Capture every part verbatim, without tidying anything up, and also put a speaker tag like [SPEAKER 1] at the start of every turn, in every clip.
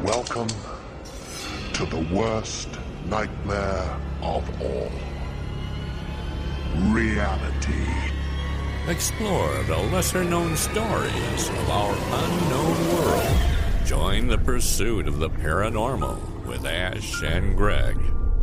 [SPEAKER 1] Welcome to the worst nightmare of all. Reality.
[SPEAKER 2] Explore the lesser-known stories of our unknown world. Join the pursuit of the paranormal with Ash and Greg.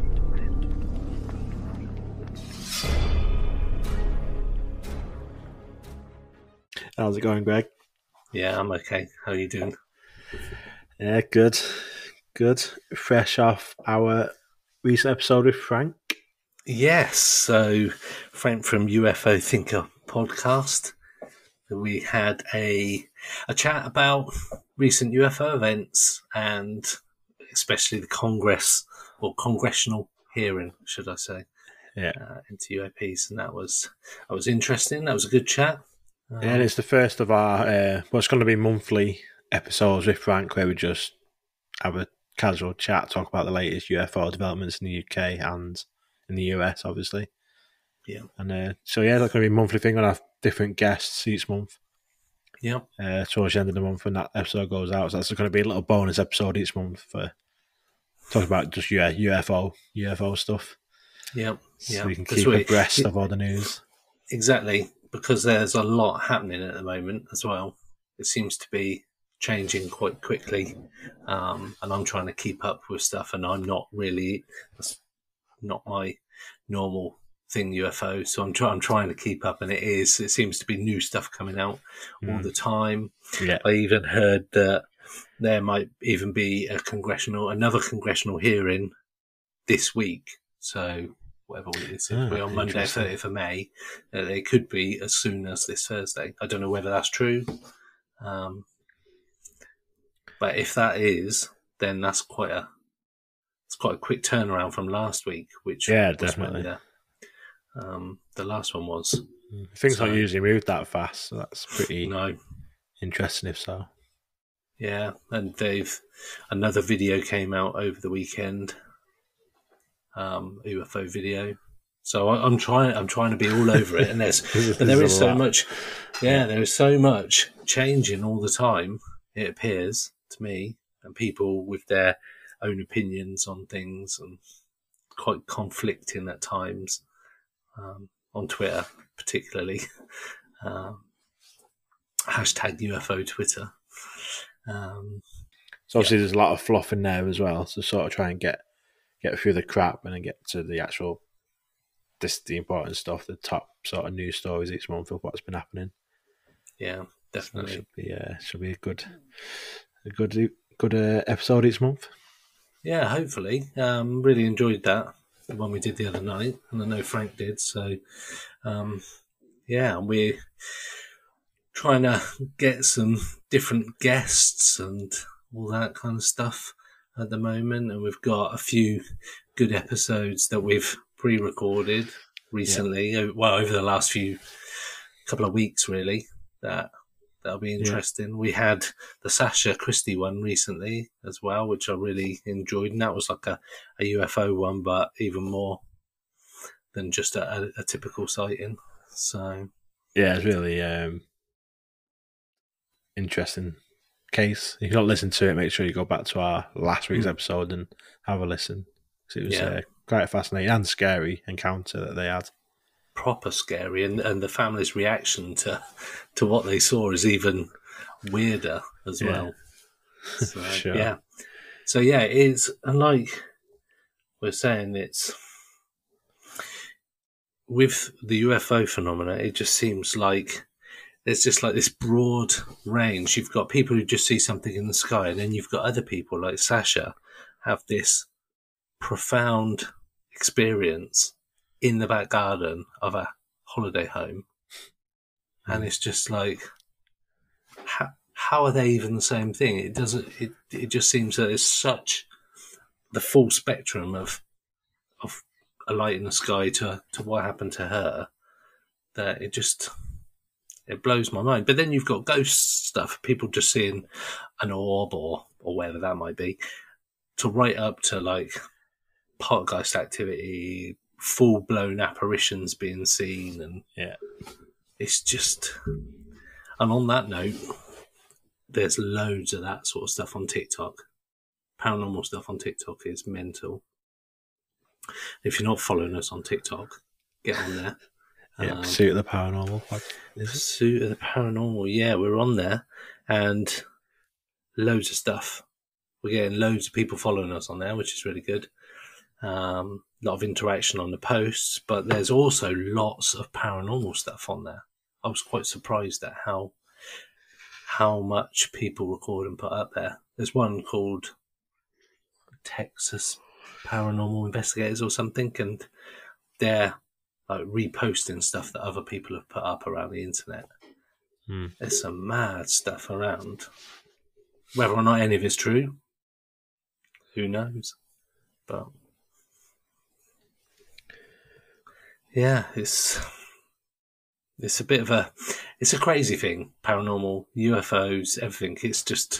[SPEAKER 3] How's it going, Greg?
[SPEAKER 4] Yeah, I'm okay. How are you doing?
[SPEAKER 3] Yeah, good. Good. Fresh off our recent episode with Frank.
[SPEAKER 4] Yes, so Frank from U F O Thinker podcast. We had a a chat about recent U F O events and especially the Congress or congressional hearing, should I say,
[SPEAKER 3] Yeah.
[SPEAKER 4] uh, into U A Ps, and that was that was interesting. That was a good chat. Um,
[SPEAKER 3] and it's the first of our, uh, what's going to be monthly episodes with Frank, where we just have a casual chat, talk about the latest U F O developments in the U K and in the U S, obviously.
[SPEAKER 4] Yeah.
[SPEAKER 3] And uh, so, yeah, that's going to be a monthly thing. We're going to have different guests each month.
[SPEAKER 4] Yeah.
[SPEAKER 3] Uh, towards the end of the month when that episode goes out. So that's going to be a little bonus episode each month for talking about just yeah, U F O, U F O stuff.
[SPEAKER 4] Yeah.
[SPEAKER 3] So
[SPEAKER 4] yeah.
[SPEAKER 3] we can
[SPEAKER 4] Because
[SPEAKER 3] keep
[SPEAKER 4] we-
[SPEAKER 3] abreast of all the news.
[SPEAKER 4] Exactly, because there's a lot happening at the moment as well. It seems to be changing quite quickly, um, and I'm trying to keep up with stuff, and I'm not really, that's not my normal thing, U F O, so I'm, try- I'm trying to keep up, and it is, it seems to be new stuff coming out all
[SPEAKER 3] Mm.
[SPEAKER 4] the time.
[SPEAKER 3] Yeah.
[SPEAKER 4] I even heard that there might even be a congressional, another congressional hearing this week, so whatever it is,
[SPEAKER 3] Ah,
[SPEAKER 4] it'll be on Monday,
[SPEAKER 3] interesting.
[SPEAKER 4] thirtieth of May. Uh, it could be as soon as this Thursday. I don't know whether that's true. Um, but if that is, then that's quite a it's quite a quick turnaround from last week, which
[SPEAKER 3] Yeah,
[SPEAKER 4] was
[SPEAKER 3] definitely.
[SPEAKER 4] when the, um, the last one was.
[SPEAKER 3] Things
[SPEAKER 4] So-
[SPEAKER 3] don't usually move that fast, so that's pretty
[SPEAKER 4] No,
[SPEAKER 3] interesting if so.
[SPEAKER 4] yeah, and they've another video came out over the weekend, um, U F O video. So I, I'm trying. I'm trying to be all over it, and there's but there
[SPEAKER 3] There's
[SPEAKER 4] is
[SPEAKER 3] a
[SPEAKER 4] so
[SPEAKER 3] lot.
[SPEAKER 4] much. Yeah, there is so much changing all the time. It appears to me, and people with their own opinions on things, and quite conflicting at times um, on Twitter, particularly. Um, hashtag U F O Twitter. Um,
[SPEAKER 3] So obviously there's a lot of fluff in there as well, so sort of try and get get through the crap and then get to the actual, this the important stuff, the top sort of news stories each month of what's been happening.
[SPEAKER 4] yeah,
[SPEAKER 3] So it
[SPEAKER 4] definitely.
[SPEAKER 3] should be uh, should be a good a good good uh, episode each month.
[SPEAKER 4] Yeah, hopefully. Um, really enjoyed that, the one we did the other night, and I know Frank did. So, um, yeah, we're trying to get some different guests and all that kind of stuff at the moment, and we've got a few good episodes that we've pre-recorded recently. o- Well, over the last few couple of weeks, really. That that'll be interesting. We had the Sasha Christie one recently as well, which I really enjoyed, and that was like a, a U F O one, but even more than just a, a, a typical sighting. So
[SPEAKER 3] Yeah, it's really um, interesting case. If you don't listen to it, make sure you go back to our last week's
[SPEAKER 4] Mm.
[SPEAKER 3] episode and have a listen. 'Cause it was
[SPEAKER 4] Yeah.
[SPEAKER 3] uh, quite a fascinating and scary encounter that they had.
[SPEAKER 4] proper scary, and, and the family's reaction to to what they saw is even weirder as
[SPEAKER 3] Yeah.
[SPEAKER 4] well. So,
[SPEAKER 3] Sure.
[SPEAKER 4] Yeah. So yeah, it is, and like we're saying, it's with the U F O phenomena, it just seems like there's just like this broad range. You've got people who just see something in the sky, and then you've got other people like Sasha have this profound experience in the back garden of a holiday home. And it's just like, how, how are they even the same thing? It doesn't, it, it just seems that it's such the full spectrum of, of a light in the sky to, to what happened to her that it just, it blows my mind. But then you've got ghost stuff, people just seeing an orb or, or whatever that might be, to right up to like poltergeist activity, full blown apparitions being seen, and
[SPEAKER 3] Yeah.
[SPEAKER 4] it's just. And on that note, there's loads of that sort of stuff on TikTok. paranormal stuff on TikTok is mental. If you're not following us on TikTok, get on there.
[SPEAKER 3] Yeah,
[SPEAKER 4] um,
[SPEAKER 3] Pursuit of the Paranormal. What is it?
[SPEAKER 4] Pursuit of the Paranormal. Yeah, we're on there, and loads of stuff. We're getting loads of people following us on there, which is really good. Um, a lot of interaction on the posts, but there's also lots of paranormal stuff on there. I was quite surprised at how how much people record and put up there. There's one called Texas Paranormal Investigators or something, and they're like reposting stuff that other people have put up around the internet.
[SPEAKER 3] Hmm.
[SPEAKER 4] There's some mad stuff around. Whether or not any of it's true, who knows? But yeah, it's it's a bit of a it's a crazy thing. Paranormal, U F Os, everything. It's just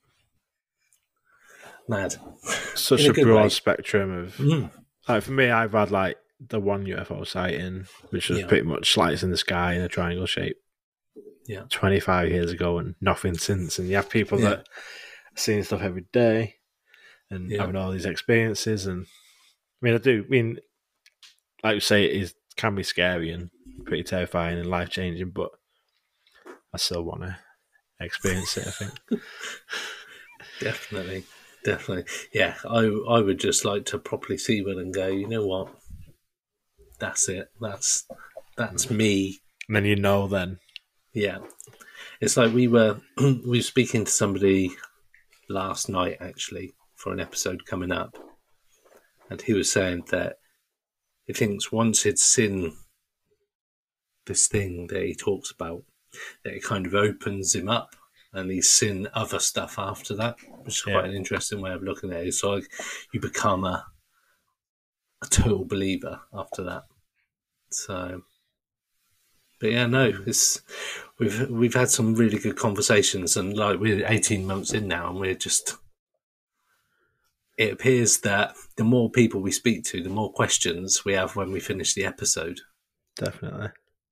[SPEAKER 4] mad.
[SPEAKER 3] Such
[SPEAKER 4] In
[SPEAKER 3] a,
[SPEAKER 4] a good
[SPEAKER 3] broad
[SPEAKER 4] way.
[SPEAKER 3] spectrum of.
[SPEAKER 4] Mm.
[SPEAKER 3] Like for me, I've had like the one U F O sighting, which was
[SPEAKER 4] Yeah.
[SPEAKER 3] pretty much lights in the sky in a triangle shape.
[SPEAKER 4] Yeah.
[SPEAKER 3] twenty-five years ago, and nothing since. And you have people
[SPEAKER 4] Yeah.
[SPEAKER 3] that are seeing stuff every day and
[SPEAKER 4] Yeah.
[SPEAKER 3] having all these experiences. And I mean, I do. I mean, like you say, it is can be scary and pretty terrifying and life changing, but I still want to experience it. I think.
[SPEAKER 4] Definitely, definitely. Yeah, I I would just like to properly see one and go, you know what? That's it. That's that's me.
[SPEAKER 3] And then you know, then
[SPEAKER 4] Yeah. It's like we were we were speaking to somebody last night actually for an episode coming up, and he was saying that he thinks once it's seen this thing that he talks about, that it kind of opens him up, and he's seen other stuff after that, which is
[SPEAKER 3] Yeah.
[SPEAKER 4] quite an interesting way of looking at it. It's like you become a a total believer after that. So, but yeah, no, it's we've we've had some really good conversations, and like we're eighteen months in now, and we're just. It appears that the more people we speak to, the more questions we have when we finish the episode.
[SPEAKER 3] definitely.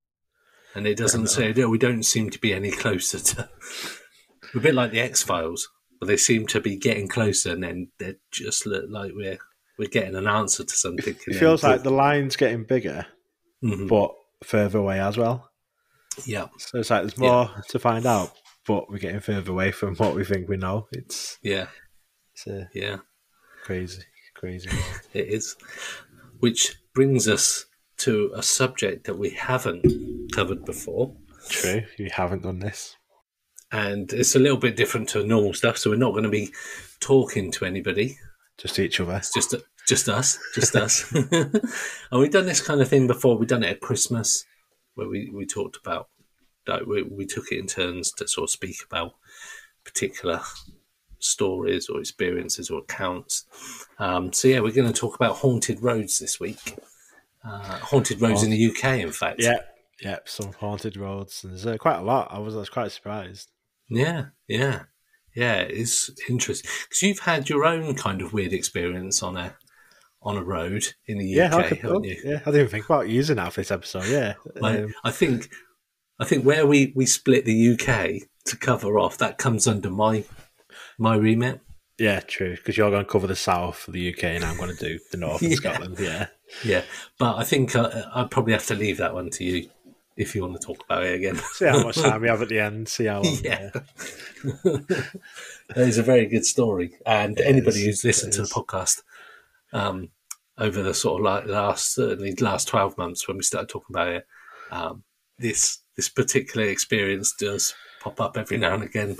[SPEAKER 4] And it doesn't say we don't seem to be any closer to. We're a bit like the X-Files, where they seem to be getting closer, and then they just look like we're we're getting an answer to something.
[SPEAKER 3] It feels like the line's getting bigger,
[SPEAKER 4] mm-hmm.
[SPEAKER 3] but further away as well.
[SPEAKER 4] yeah,
[SPEAKER 3] So it's like there's more to find out, but we're getting further away from what we think we know. It's
[SPEAKER 4] yeah,
[SPEAKER 3] it's uh,
[SPEAKER 4] yeah.
[SPEAKER 3] crazy, crazy.
[SPEAKER 4] It is. Which brings us to a subject that we haven't covered before.
[SPEAKER 3] True. You haven't done this.
[SPEAKER 4] And it's a little bit different to normal stuff, so we're not going to be talking to anybody.
[SPEAKER 3] Just each other.
[SPEAKER 4] It's just just us, just us. And we've done this kind of thing before. We've done it at Christmas, where we, we talked about, like, we, we took it in turns to sort of speak about particular stories or experiences or accounts. Um, so yeah, we're going to talk about haunted roads this week. Uh, haunted roads in the U K, in fact.
[SPEAKER 3] Yeah, yeah. Some haunted roads. And there's uh, quite a lot. I was, I was quite surprised.
[SPEAKER 4] Yeah, yeah, yeah. It's interesting because you've had your own kind of weird experience on a on a road in the
[SPEAKER 3] Yeah,
[SPEAKER 4] U K,
[SPEAKER 3] I could,
[SPEAKER 4] haven't you?
[SPEAKER 3] yeah. I didn't even think about using that for this episode. Yeah,
[SPEAKER 4] I,
[SPEAKER 3] um,
[SPEAKER 4] I think I think where we, we split the U K to cover off, that comes under my my remit.
[SPEAKER 3] yeah, true. Because you're going to cover the south of the U K, and I'm going to do the north of
[SPEAKER 4] Yeah.
[SPEAKER 3] Scotland. Yeah,
[SPEAKER 4] Yeah, but I think uh, I'd probably have to leave that one to you if you want to talk about it again.
[SPEAKER 3] see how much time we have at the end. See how long.
[SPEAKER 4] Yeah.
[SPEAKER 3] Yeah,
[SPEAKER 4] It's a very good story, and
[SPEAKER 3] It
[SPEAKER 4] anybody
[SPEAKER 3] is,
[SPEAKER 4] who's listened
[SPEAKER 3] it
[SPEAKER 4] to the
[SPEAKER 3] is.
[SPEAKER 4] podcast um, over the sort of like last certainly last twelve months when we started talking about it, um, this this particular experience does pop up every now and again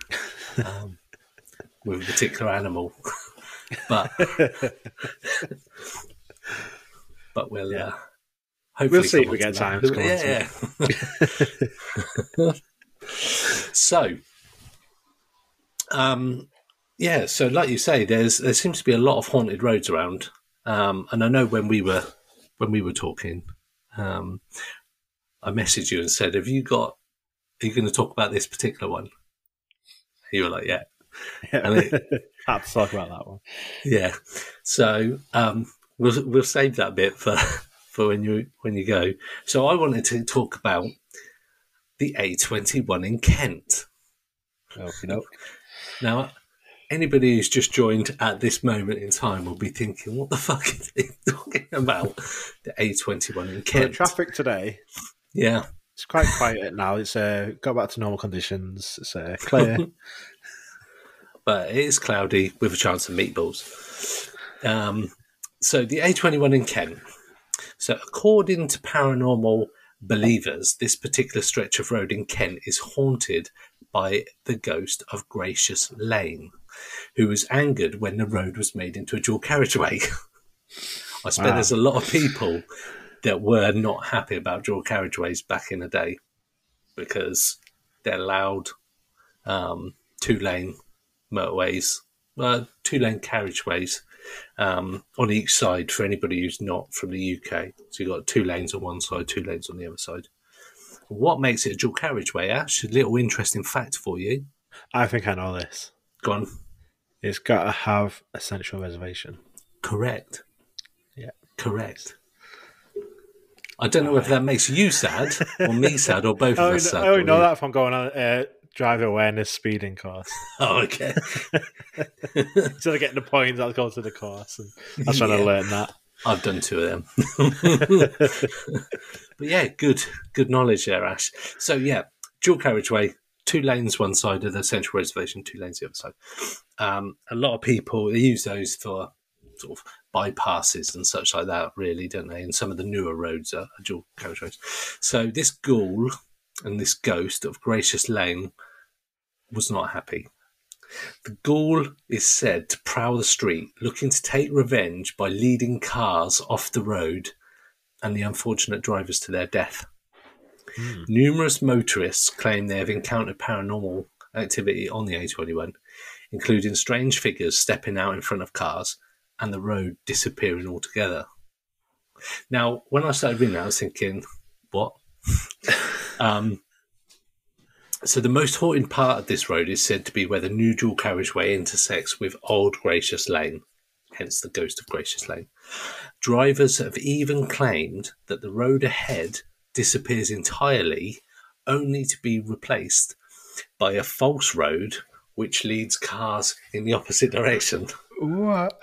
[SPEAKER 4] um, with a particular animal, but but we'll
[SPEAKER 3] Yeah.
[SPEAKER 4] uh, hopefully
[SPEAKER 3] We'll see if
[SPEAKER 4] come
[SPEAKER 3] we
[SPEAKER 4] on
[SPEAKER 3] get
[SPEAKER 4] to
[SPEAKER 3] time
[SPEAKER 4] that.
[SPEAKER 3] to come on to
[SPEAKER 4] Yeah, yeah. So, um, yeah. So, like you say, there's there seems to be a lot of haunted roads around, um, and I know when we were when we were talking, um, I messaged you and said, "Have you got? Are you going to talk about this particular one?" You were like, "Yeah."
[SPEAKER 3] yeah.
[SPEAKER 4] And it-
[SPEAKER 3] Had to talk about that one.
[SPEAKER 4] Yeah, so um, we'll we'll save that bit for, for when you when you go. So I wanted to talk about the A twenty-one in Kent.
[SPEAKER 3] Oh, you know,
[SPEAKER 4] Now, anybody who's just joined at this moment in time will be thinking, what the fuck is he talking about? The A twenty-one in
[SPEAKER 3] Well,
[SPEAKER 4] Kent.
[SPEAKER 3] traffic today,
[SPEAKER 4] Yeah.
[SPEAKER 3] it's quite quiet now. It's uh, got back to normal conditions. It's uh, clear.
[SPEAKER 4] But it is cloudy with a chance of meatballs. Um, so the A twenty-one in Kent. So according to paranormal believers, this particular stretch of road in Kent is haunted by the ghost of Gracious Lane, who was angered when the road was made into a dual carriageway. I suppose
[SPEAKER 3] Wow.
[SPEAKER 4] there's a lot of people that were not happy about dual carriageways back in the day because they're loud, um, two-lane motorways, uh, two-lane carriageways um, on each side for anybody who's not from the U K. So you've got two lanes on one side, two lanes on the other side. What makes it a dual carriageway, Ash? A little interesting fact for you.
[SPEAKER 3] I think I know this.
[SPEAKER 4] Go on.
[SPEAKER 3] It's got to have a central reservation.
[SPEAKER 4] Correct.
[SPEAKER 3] Yeah.
[SPEAKER 4] Correct. I don't know whether that makes you sad or me sad or both
[SPEAKER 3] I
[SPEAKER 4] of
[SPEAKER 3] only,
[SPEAKER 4] us sad.
[SPEAKER 3] I only
[SPEAKER 4] for
[SPEAKER 3] know
[SPEAKER 4] you.
[SPEAKER 3] that if I'm going on a uh, driver awareness speeding course.
[SPEAKER 4] Oh, okay.
[SPEAKER 3] Instead of getting the points, I'll go to the course. And that's when I
[SPEAKER 4] Yeah.
[SPEAKER 3] learned that.
[SPEAKER 4] I've done two of them. But yeah, good good knowledge there, Ash. So yeah, dual carriageway, two lanes one side of the central reservation, two lanes the other side. Um, a lot of people, they use those for sort of bypasses and such like that, really, don't they? And some of the newer roads are, are dual carriageways. So this ghoul and this ghost of Gracious Lane was not happy. The ghoul is said to prowl the street, looking to take revenge by leading cars off the road and the unfortunate drivers to their death.
[SPEAKER 3] Hmm.
[SPEAKER 4] Numerous motorists claim they have encountered paranormal activity on the A twenty-one, including strange figures stepping out in front of cars and the road disappearing altogether. Now, when I started reading that, I was thinking, what? um, So the most haunted part of this road is said to be where the new dual carriageway intersects with Old Gracious Lane, hence the ghost of Gracious Lane. Drivers have even claimed that the road ahead disappears entirely, only to be replaced by a false road which leads cars in the opposite direction.
[SPEAKER 3] What?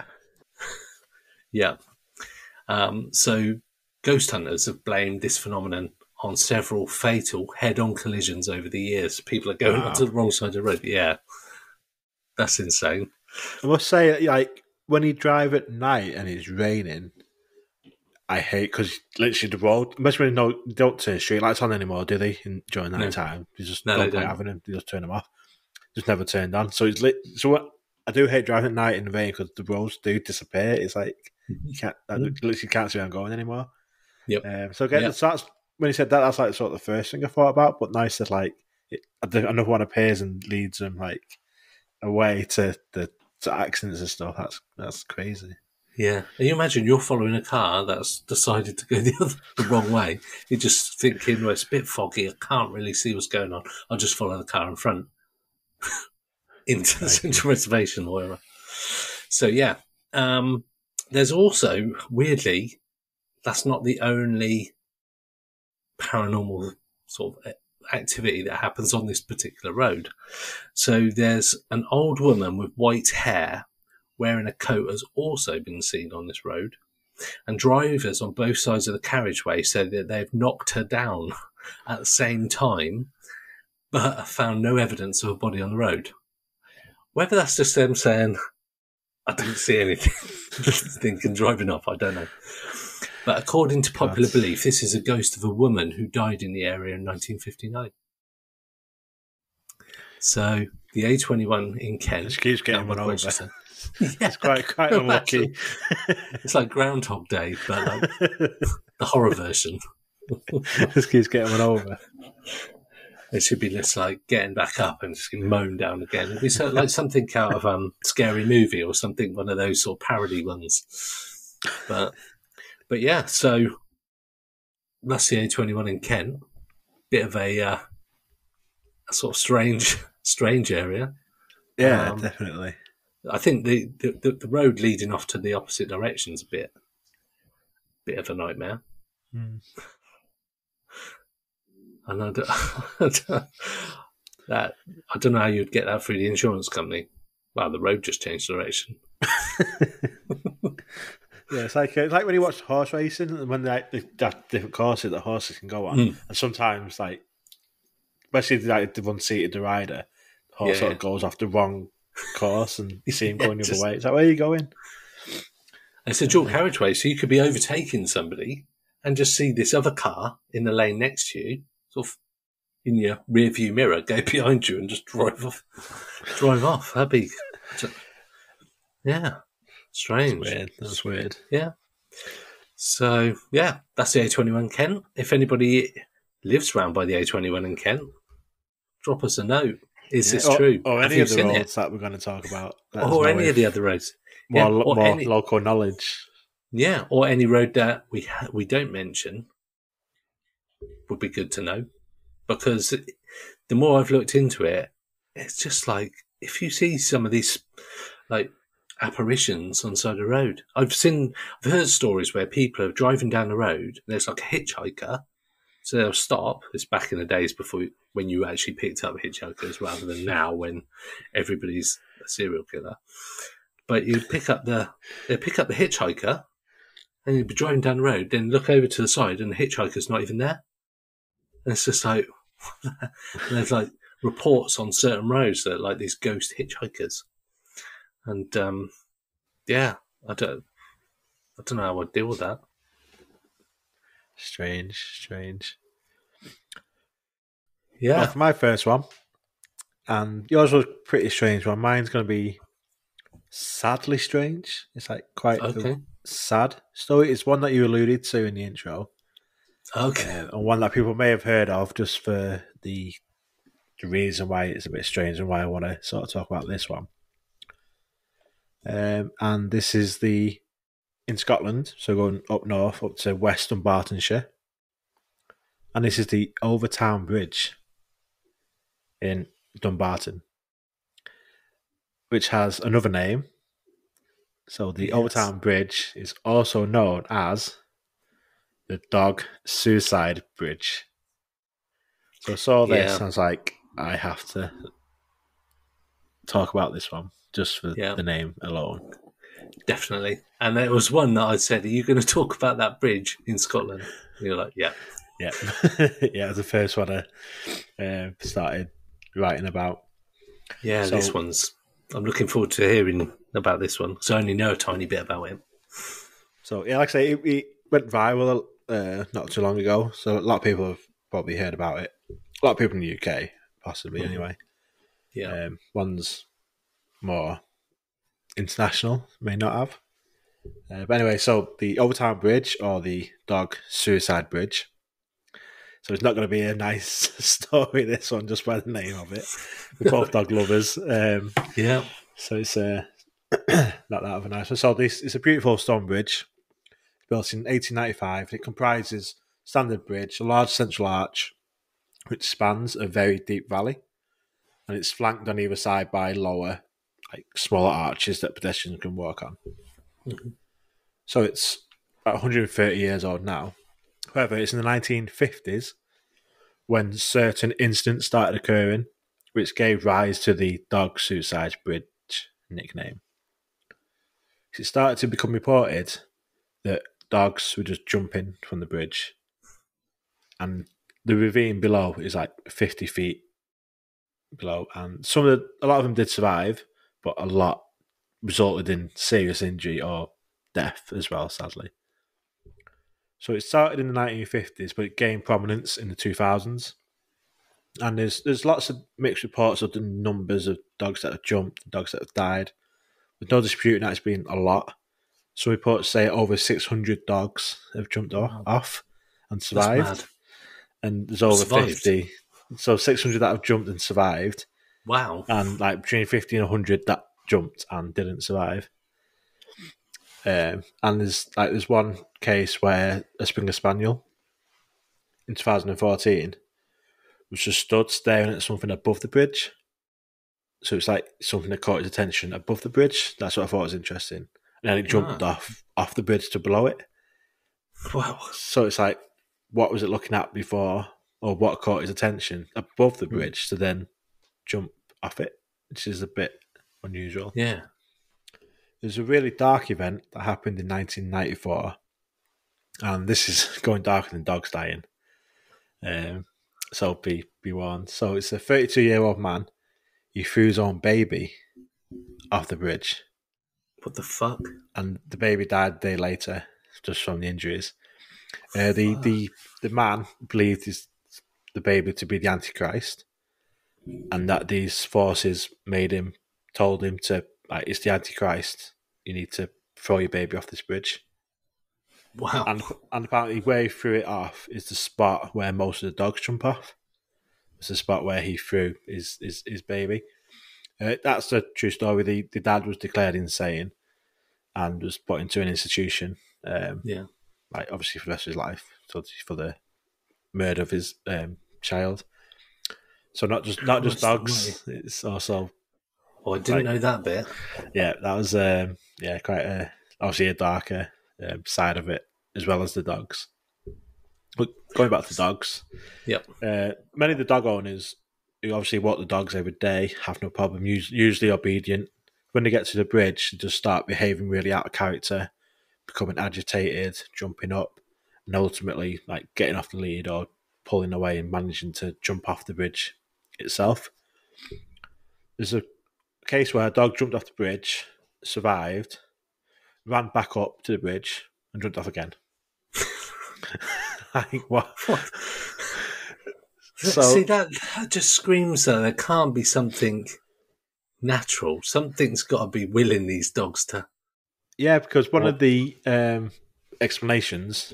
[SPEAKER 4] Yeah. Um, so ghost hunters have blamed this phenomenon on several fatal head-on collisions over the years. People are going
[SPEAKER 3] Wow.
[SPEAKER 4] onto the wrong side of the road. Yeah, that's insane.
[SPEAKER 3] I must say, like, when you drive at night and it's raining, I hate, because literally the road, especially when no, they don't turn street lights on anymore, do they, in, during
[SPEAKER 4] No.
[SPEAKER 3] that time? They just
[SPEAKER 4] No,
[SPEAKER 3] don't
[SPEAKER 4] they
[SPEAKER 3] play
[SPEAKER 4] don't.
[SPEAKER 3] having them, they just turn them off. Just never turned on. So it's lit. So what, I do hate driving at night in the rain because the roads do disappear. It's like, you can't, I literally can't see where I'm going anymore.
[SPEAKER 4] Yep.
[SPEAKER 3] Um, so again,
[SPEAKER 4] Yep.
[SPEAKER 3] so that's, when he said that, that's like sort of the first thing I thought about. But nice that like it, another one appears and leads them like away to the to accidents and stuff. That's that's crazy.
[SPEAKER 4] Yeah. And you imagine you're following a car that's decided to go the other the wrong way. You're just thinking, well, it's a bit foggy. I can't really see what's going on. I'll just follow the car in front into the central reservation or whatever. So, yeah. Um, there's also, weirdly, that's not the only paranormal sort of activity that happens on this particular road. So there's an old woman with white hair wearing a coat has also been seen on this road, and drivers on both sides of the carriageway said that they've knocked her down at the same time but have found no evidence of a body on the road. Whether that's just them saying, I didn't see anything, thinking driving off, I don't know. But according to popular
[SPEAKER 3] God.
[SPEAKER 4] belief, this is a ghost of a woman who died in the area in nineteen fifty-nine. So the A twenty-one in Kent.
[SPEAKER 3] Just keeps getting
[SPEAKER 4] down
[SPEAKER 3] one
[SPEAKER 4] by
[SPEAKER 3] over.
[SPEAKER 4] Rochester.
[SPEAKER 3] It's quite quite unlucky.
[SPEAKER 4] It's like Groundhog Day, but like the horror version.
[SPEAKER 3] Just keeps getting one over.
[SPEAKER 4] It should be just like getting back up and just getting mown down again. It'd be so, like something out of um Scary Movie or something, one of those sort of parody ones. But but yeah, so that's the A twenty-one in Kent. Bit of a, uh, a sort of strange strange area.
[SPEAKER 3] Yeah,
[SPEAKER 4] Um,
[SPEAKER 3] definitely.
[SPEAKER 4] I think the, the, the road leading off to the opposite direction is a bit, bit of a nightmare.
[SPEAKER 3] Mm.
[SPEAKER 4] And I don't, that I don't know how you'd get that through the insurance company. Well, the road just changed direction.
[SPEAKER 3] Yeah, it's like it's like when you watch horse racing and when they, like, they have different courses that horses can go on,
[SPEAKER 4] Mm.
[SPEAKER 3] and sometimes like, especially like the one-seated the rider, the horse
[SPEAKER 4] Yeah.
[SPEAKER 3] sort of goes off the wrong course, and you see him
[SPEAKER 4] Yeah,
[SPEAKER 3] going the
[SPEAKER 4] just-
[SPEAKER 3] other way. It's like, where are you going?
[SPEAKER 4] It's a dual carriageway, so you could be overtaking somebody and just see this other car in the lane next to you, sort of in your rear view mirror, go behind you and just drive off. drive off. That'd be, yeah, strange.
[SPEAKER 3] Weird. That's weird.
[SPEAKER 4] Yeah. So, yeah, that's the A twenty-one Kent. If anybody lives round by the A twenty-one in Kent, drop us a note. Is this
[SPEAKER 3] or,
[SPEAKER 4] true?
[SPEAKER 3] Or
[SPEAKER 4] Have
[SPEAKER 3] any
[SPEAKER 4] you
[SPEAKER 3] of the
[SPEAKER 4] seen
[SPEAKER 3] roads
[SPEAKER 4] it?
[SPEAKER 3] that we're going to talk about, Let us
[SPEAKER 4] Or
[SPEAKER 3] know
[SPEAKER 4] any
[SPEAKER 3] if
[SPEAKER 4] of the other roads.
[SPEAKER 3] more,
[SPEAKER 4] Yeah,
[SPEAKER 3] lo-
[SPEAKER 4] or
[SPEAKER 3] more
[SPEAKER 4] any-
[SPEAKER 3] local knowledge.
[SPEAKER 4] Yeah, or any road that we ha- we don't mention would be good to know, because the more I've looked into it, it's just like if you see some of these like apparitions on the side of the road. I've seen, I've heard stories where people are driving down the road and there's like a hitchhiker, so they'll stop. It's back in the days before when you actually picked up hitchhikers rather than now when everybody's a serial killer. But you pick up the they pick up the hitchhiker. And you'd be driving down the road, then look over to the side, and the hitchhiker's not even there. And it's just like, and there's like reports on certain roads that are like these ghost hitchhikers. And um, yeah, I don't, I don't know how I'd deal with that.
[SPEAKER 3] Strange, strange.
[SPEAKER 4] Yeah,
[SPEAKER 3] Well, for my first one, and yours was a pretty strange one. Mine's going to be sadly strange. It's like quite a
[SPEAKER 4] okay,
[SPEAKER 3] sad story. It's one that you alluded to in the intro,
[SPEAKER 4] okay,
[SPEAKER 3] uh, and one that people may have heard of just for the the reason why it's a bit strange and why I want to sort of talk about this one. Um, and this is the in Scotland, so going up north up to West Dunbartonshire, and this is the Overtown Bridge in Dumbarton, which has another name. So the
[SPEAKER 4] Yes.
[SPEAKER 3] Overtown Bridge is also known as the Dog Suicide Bridge. So I saw this
[SPEAKER 4] Yeah.
[SPEAKER 3] and I was like, I have to talk about this one just for
[SPEAKER 4] Yeah.
[SPEAKER 3] the name alone.
[SPEAKER 4] definitely. And there was one that I said, "Are you going to talk about that bridge in Scotland?" And you're like, "Yeah."
[SPEAKER 3] Yeah, yeah, it was the first one I uh, started writing about.
[SPEAKER 4] Yeah,
[SPEAKER 3] So-
[SPEAKER 4] this one's. I'm looking forward to hearing about this one. So I only know a tiny bit about him.
[SPEAKER 3] So yeah, like I say, it, it went viral uh, not too long ago. So a lot of people have probably heard about it. A lot of people in the U K, possibly
[SPEAKER 4] Mhm.
[SPEAKER 3] anyway.
[SPEAKER 4] Yeah,
[SPEAKER 3] Um, one's more international, may not have. Uh, but anyway, so the Overtown Bridge or the Dog Suicide Bridge. So it's not going to be a nice story, this one, just by the name of it. We're both dog lovers. Um,
[SPEAKER 4] yeah,
[SPEAKER 3] so it's uh, not that of a nice one. So this it's a beautiful stone bridge built in eighteen ninety-five. It comprises standard bridge, a large central arch, which spans a very deep valley, and it's flanked on either side by lower, like smaller arches that pedestrians can walk on.
[SPEAKER 4] Mhm.
[SPEAKER 3] So it's about one hundred thirty years old now. However, it's in the nineteen fifties when certain incidents started occurring, which gave rise to the Dog Suicide Bridge nickname. It started to become reported that dogs were just jumping from the bridge, and the ravine below is like fifty feet below, and some of the, a lot of them did survive, but a lot resulted in serious injury or death as well, sadly. So it started in the nineteen fifties, but it gained prominence in the two thousands. And there's there's lots of mixed reports of the numbers of dogs that have jumped, dogs that have died. There's no disputing that it's been a lot. Some reports say over six hundred dogs have jumped off, off and
[SPEAKER 4] that's
[SPEAKER 3] survived.
[SPEAKER 4] mad.
[SPEAKER 3] And there's over
[SPEAKER 4] Survived?
[SPEAKER 3] fifty. So six hundred that have jumped and survived.
[SPEAKER 4] Wow.
[SPEAKER 3] And like between fifty and one hundred that jumped and didn't survive. Um, and there's like there's one case where a Springer Spaniel in two thousand fourteen was just stood staring at something above the bridge. So it's like something that caught his attention above the bridge. That's what I thought was interesting. And then it jumped
[SPEAKER 4] Ah.
[SPEAKER 3] off off the bridge to below it.
[SPEAKER 4] Wow.
[SPEAKER 3] So it's like, what was it looking at before, or what caught his attention above the
[SPEAKER 4] Hmm.
[SPEAKER 3] bridge to then jump off it, which is a bit unusual.
[SPEAKER 4] Yeah.
[SPEAKER 3] There's a really dark event that happened in nineteen ninety-four, and this is going darker than dogs dying. Um, so be be warned. So it's a thirty-two-year-old man. He threw his own baby off the bridge,
[SPEAKER 4] What the fuck?
[SPEAKER 3] and the baby died a day later, just from the injuries. Uh, the
[SPEAKER 4] Fuck.
[SPEAKER 3] the the man believed his, the baby to be the Antichrist, and that these forces made him, told him to, like, it's the Antichrist. You need to throw your baby off this bridge.
[SPEAKER 4] Wow.
[SPEAKER 3] And and apparently, where he threw it off is the spot where most of the dogs jump off. It's the spot where he threw his his, his baby. Uh, that's the true story. The, the dad was declared insane and was put into an institution. Um,
[SPEAKER 4] Yeah.
[SPEAKER 3] like obviously for the rest of his life, so for the murder of his um, child. So not just not just
[SPEAKER 4] Christ
[SPEAKER 3] dogs. It's also
[SPEAKER 4] Oh, I didn't
[SPEAKER 3] Right.
[SPEAKER 4] know that bit.
[SPEAKER 3] yeah. That was um, yeah quite a obviously a darker um, side of it as well as the dogs. But going back to dogs,
[SPEAKER 4] Yep.
[SPEAKER 3] uh, many of the dog owners who obviously walk the dogs every day have no problem. us- Usually obedient. When they get to the bridge, they just start behaving really out of character, becoming agitated, jumping up, and ultimately like getting off the lead or pulling away and managing to jump off the bridge itself. There's a case where a dog jumped off the bridge, survived, ran back up to the bridge, and jumped off again. Like what?
[SPEAKER 4] What?
[SPEAKER 3] So
[SPEAKER 4] See, that, that just screams that there can't be something natural. Something's got to be willing these dogs to.
[SPEAKER 3] yeah, because one
[SPEAKER 4] What?
[SPEAKER 3] of the um, explanations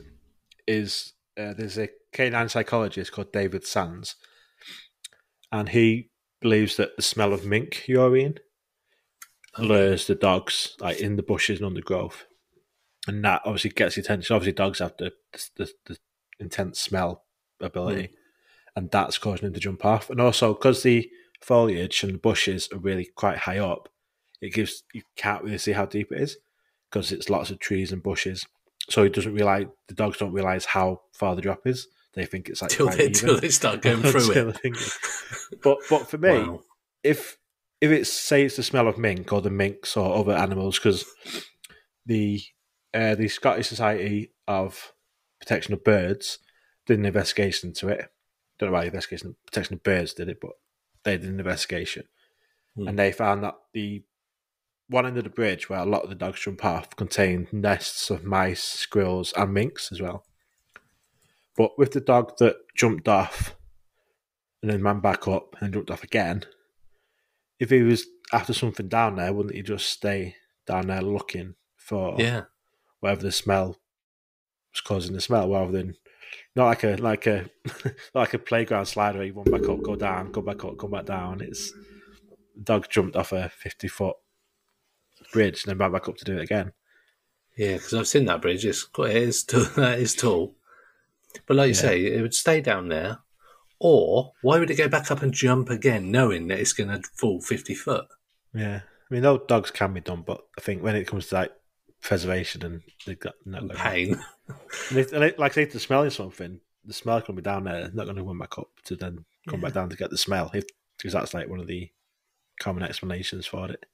[SPEAKER 3] is uh, there's a canine psychologist called David Sands, and he believes that the smell of mink urine lures the dogs like in the bushes and undergrowth, and that obviously gets the attention. Obviously, dogs have the the, the intense smell ability,
[SPEAKER 4] Hmm.
[SPEAKER 3] and that's causing them to jump off. And also because the foliage and the bushes are really quite high up, it gives you can't really see how deep it is because it's lots of trees and bushes. So he doesn't realize the dogs don't realize how far the drop is. They think it's like
[SPEAKER 4] Till
[SPEAKER 3] quite
[SPEAKER 4] they,
[SPEAKER 3] even.
[SPEAKER 4] till they start going through
[SPEAKER 3] Until
[SPEAKER 4] it.
[SPEAKER 3] they think it- But but for me,
[SPEAKER 4] Wow.
[SPEAKER 3] if if it's say it's the smell of mink or the minks or other animals, because the uh, the Scottish Society of Protection of Birds did an investigation into it. Don't know why the investigation of protection of birds did it, but they did an investigation,
[SPEAKER 4] Hmm.
[SPEAKER 3] and they found that the one end of the bridge where a lot of the dogs jump off contained nests of mice, squirrels, and minks as well. But with the dog that jumped off and then ran back up and jumped off again, if he was after something down there, wouldn't he just stay down there looking for
[SPEAKER 4] Yeah.
[SPEAKER 3] whatever the smell was causing the smell, rather than not like a like a like a playground slide where you run back up, go down, go back up, come back down. It's the dog jumped off a fifty foot bridge and then ran back up to do it again.
[SPEAKER 4] Yeah, because I've seen that bridge. It's quite, it is tall, that is tall. But like you
[SPEAKER 3] Yeah.
[SPEAKER 4] say, it would stay down there. Or why would it go back up and jump again, knowing that it's going to fall fifty foot?
[SPEAKER 3] Yeah, I mean, no dogs can be done, but I think when it comes to like preservation and they've got not gonna-
[SPEAKER 4] Pain.
[SPEAKER 3] and if, and it, like say if they're smelling something, the smell can be down there. They're not going to run back up to then come back down to get the smell. If because that's like one of the common explanations for it.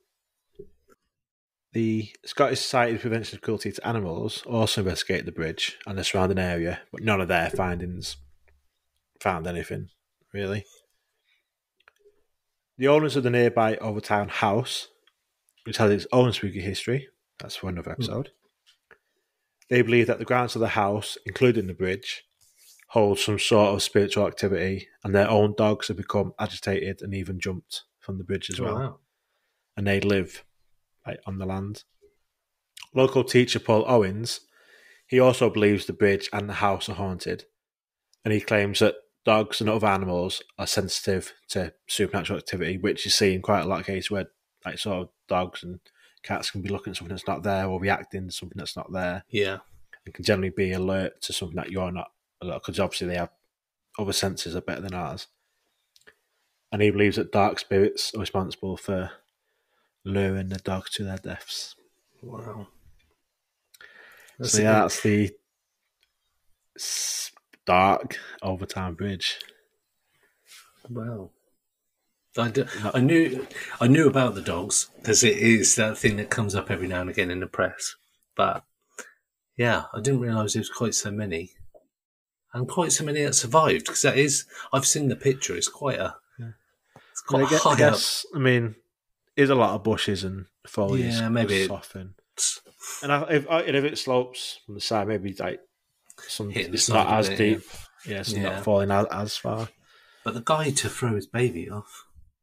[SPEAKER 3] The Scottish Society of Prevention of Cruelty to Animals also investigated the bridge and the surrounding area, but none of their findings found anything, really. The owners of the nearby Overtown house, which has its own spooky history, that's for another episode, they believe that the grounds of the house, including the bridge, hold some sort of spiritual activity, and their own dogs have become agitated and even jumped from the bridge as well.
[SPEAKER 4] Wow.
[SPEAKER 3] And they live like, on the land. Local teacher Paul Owens, he also believes the bridge and the house are haunted, and he claims that dogs and other animals are sensitive to supernatural activity, which you see in quite a lot of cases where like sort of dogs and cats can be looking at something that's not there or reacting to something that's not there,
[SPEAKER 4] Yeah.
[SPEAKER 3] and can generally be alert to something that you're not alert, because obviously they have other senses are better than ours. And he believes that dark spirits are responsible for luring the dogs to their deaths.
[SPEAKER 4] Wow. That's
[SPEAKER 3] So
[SPEAKER 4] a
[SPEAKER 3] yeah,
[SPEAKER 4] good-
[SPEAKER 3] that's the s- dark Overtown Bridge.
[SPEAKER 4] Wow. I, d- I knew I knew about the dogs because it is that thing that comes up every now and again in the press. But yeah, I didn't realise there was quite so many, and quite so many that survived. Because that is, I've seen the picture. It's quite a, it's quite
[SPEAKER 3] I guess,
[SPEAKER 4] high
[SPEAKER 3] I guess, I mean, there's a lot of bushes and foliage.
[SPEAKER 4] Yeah, maybe it-
[SPEAKER 3] soften. And I, if I, if it slopes from the side, maybe like some,
[SPEAKER 4] Hit the
[SPEAKER 3] it's
[SPEAKER 4] side
[SPEAKER 3] not
[SPEAKER 4] a
[SPEAKER 3] as
[SPEAKER 4] bit,
[SPEAKER 3] deep. Yeah, it's
[SPEAKER 4] Yeah.
[SPEAKER 3] not falling as, as far.
[SPEAKER 4] But the guy to throw his baby off,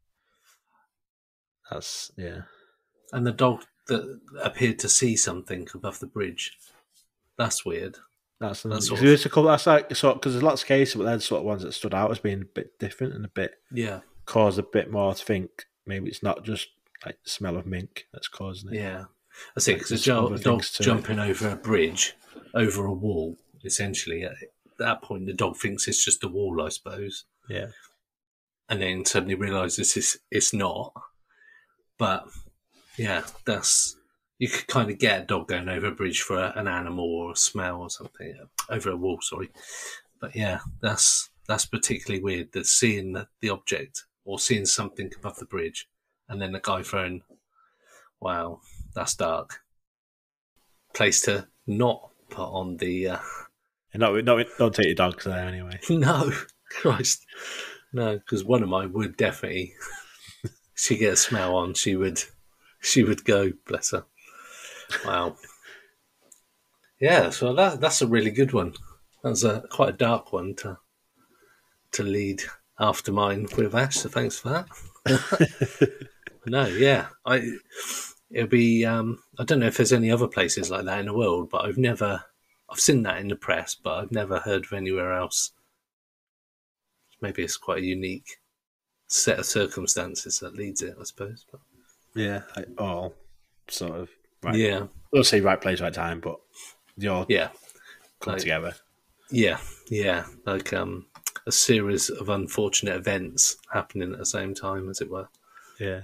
[SPEAKER 3] That's yeah.
[SPEAKER 4] and the dog that appeared to see something above the bridge. That's weird.
[SPEAKER 3] That's the
[SPEAKER 4] That's
[SPEAKER 3] that's,
[SPEAKER 4] sort of-
[SPEAKER 3] a couple, that's like sort because there's lots of cases, but they're the sort of ones that stood out as being a bit different and a bit
[SPEAKER 4] Yeah,
[SPEAKER 3] caused a bit more to think. Maybe it's not just like the smell of mink that's causing it.
[SPEAKER 4] yeah. I think because a
[SPEAKER 3] There's
[SPEAKER 4] jo-
[SPEAKER 3] other
[SPEAKER 4] dog
[SPEAKER 3] things to it.
[SPEAKER 4] jumping over a bridge, over a wall, essentially. At that point, the dog thinks it's just a wall, I suppose,
[SPEAKER 3] Yeah.
[SPEAKER 4] and then suddenly realizes it's it's not. But yeah, that's you could kind of get a dog going over a bridge for a, an animal or a smell or something over a wall. Sorry, but yeah, that's that's particularly weird. That seeing the, the object or seeing something above the bridge, and then the guy throwing. Wow, that's dark. Place to not put on the. Uh...
[SPEAKER 3] And not, not, don't take your dogs there anyway.
[SPEAKER 4] No, Christ, no, because one of mine would definitely. She get a smell on, she would, she would go. Bless her. Wow. Yeah, so that that's a really good one. That's a quite a dark one to to lead after mine with Ash. So thanks for that. No, yeah, I. It'll be. Um, I don't know if there's any other places like that in the world, but I've never. I've seen that in the press, but I've never heard of anywhere else. Maybe it's quite a unique set of circumstances that leads it, I suppose. But,
[SPEAKER 3] Yeah, like all sort of. Right.
[SPEAKER 4] yeah,
[SPEAKER 3] We'll say right place, right time, but they all
[SPEAKER 4] yeah,
[SPEAKER 3] come
[SPEAKER 4] like-
[SPEAKER 3] together.
[SPEAKER 4] yeah, yeah. Like um, a series of unfortunate events happening at the same time, as it were.
[SPEAKER 3] Yeah.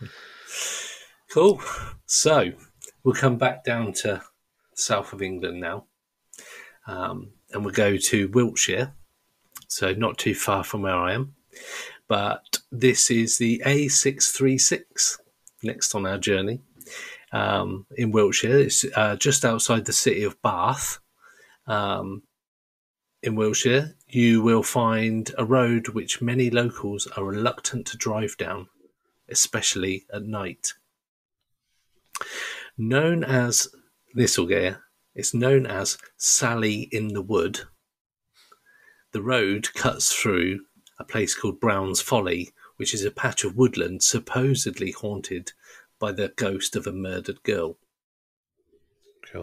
[SPEAKER 4] Cool. So we'll come back down to south of England now, um, and we'll go to Wiltshire. So not too far from where I am, but this is the A six thirty-six. Next on our journey um, in Wiltshire, it's uh, just outside the city of Bath. Um, in Wiltshire, you will find a road which many locals are reluctant to drive down, especially at night. Known as, this will get you, it's known as Sally in the Wood. The road cuts through a place called Brown's Folly, which is a patch of woodland supposedly haunted by the ghost of a murdered girl.
[SPEAKER 3] Cool.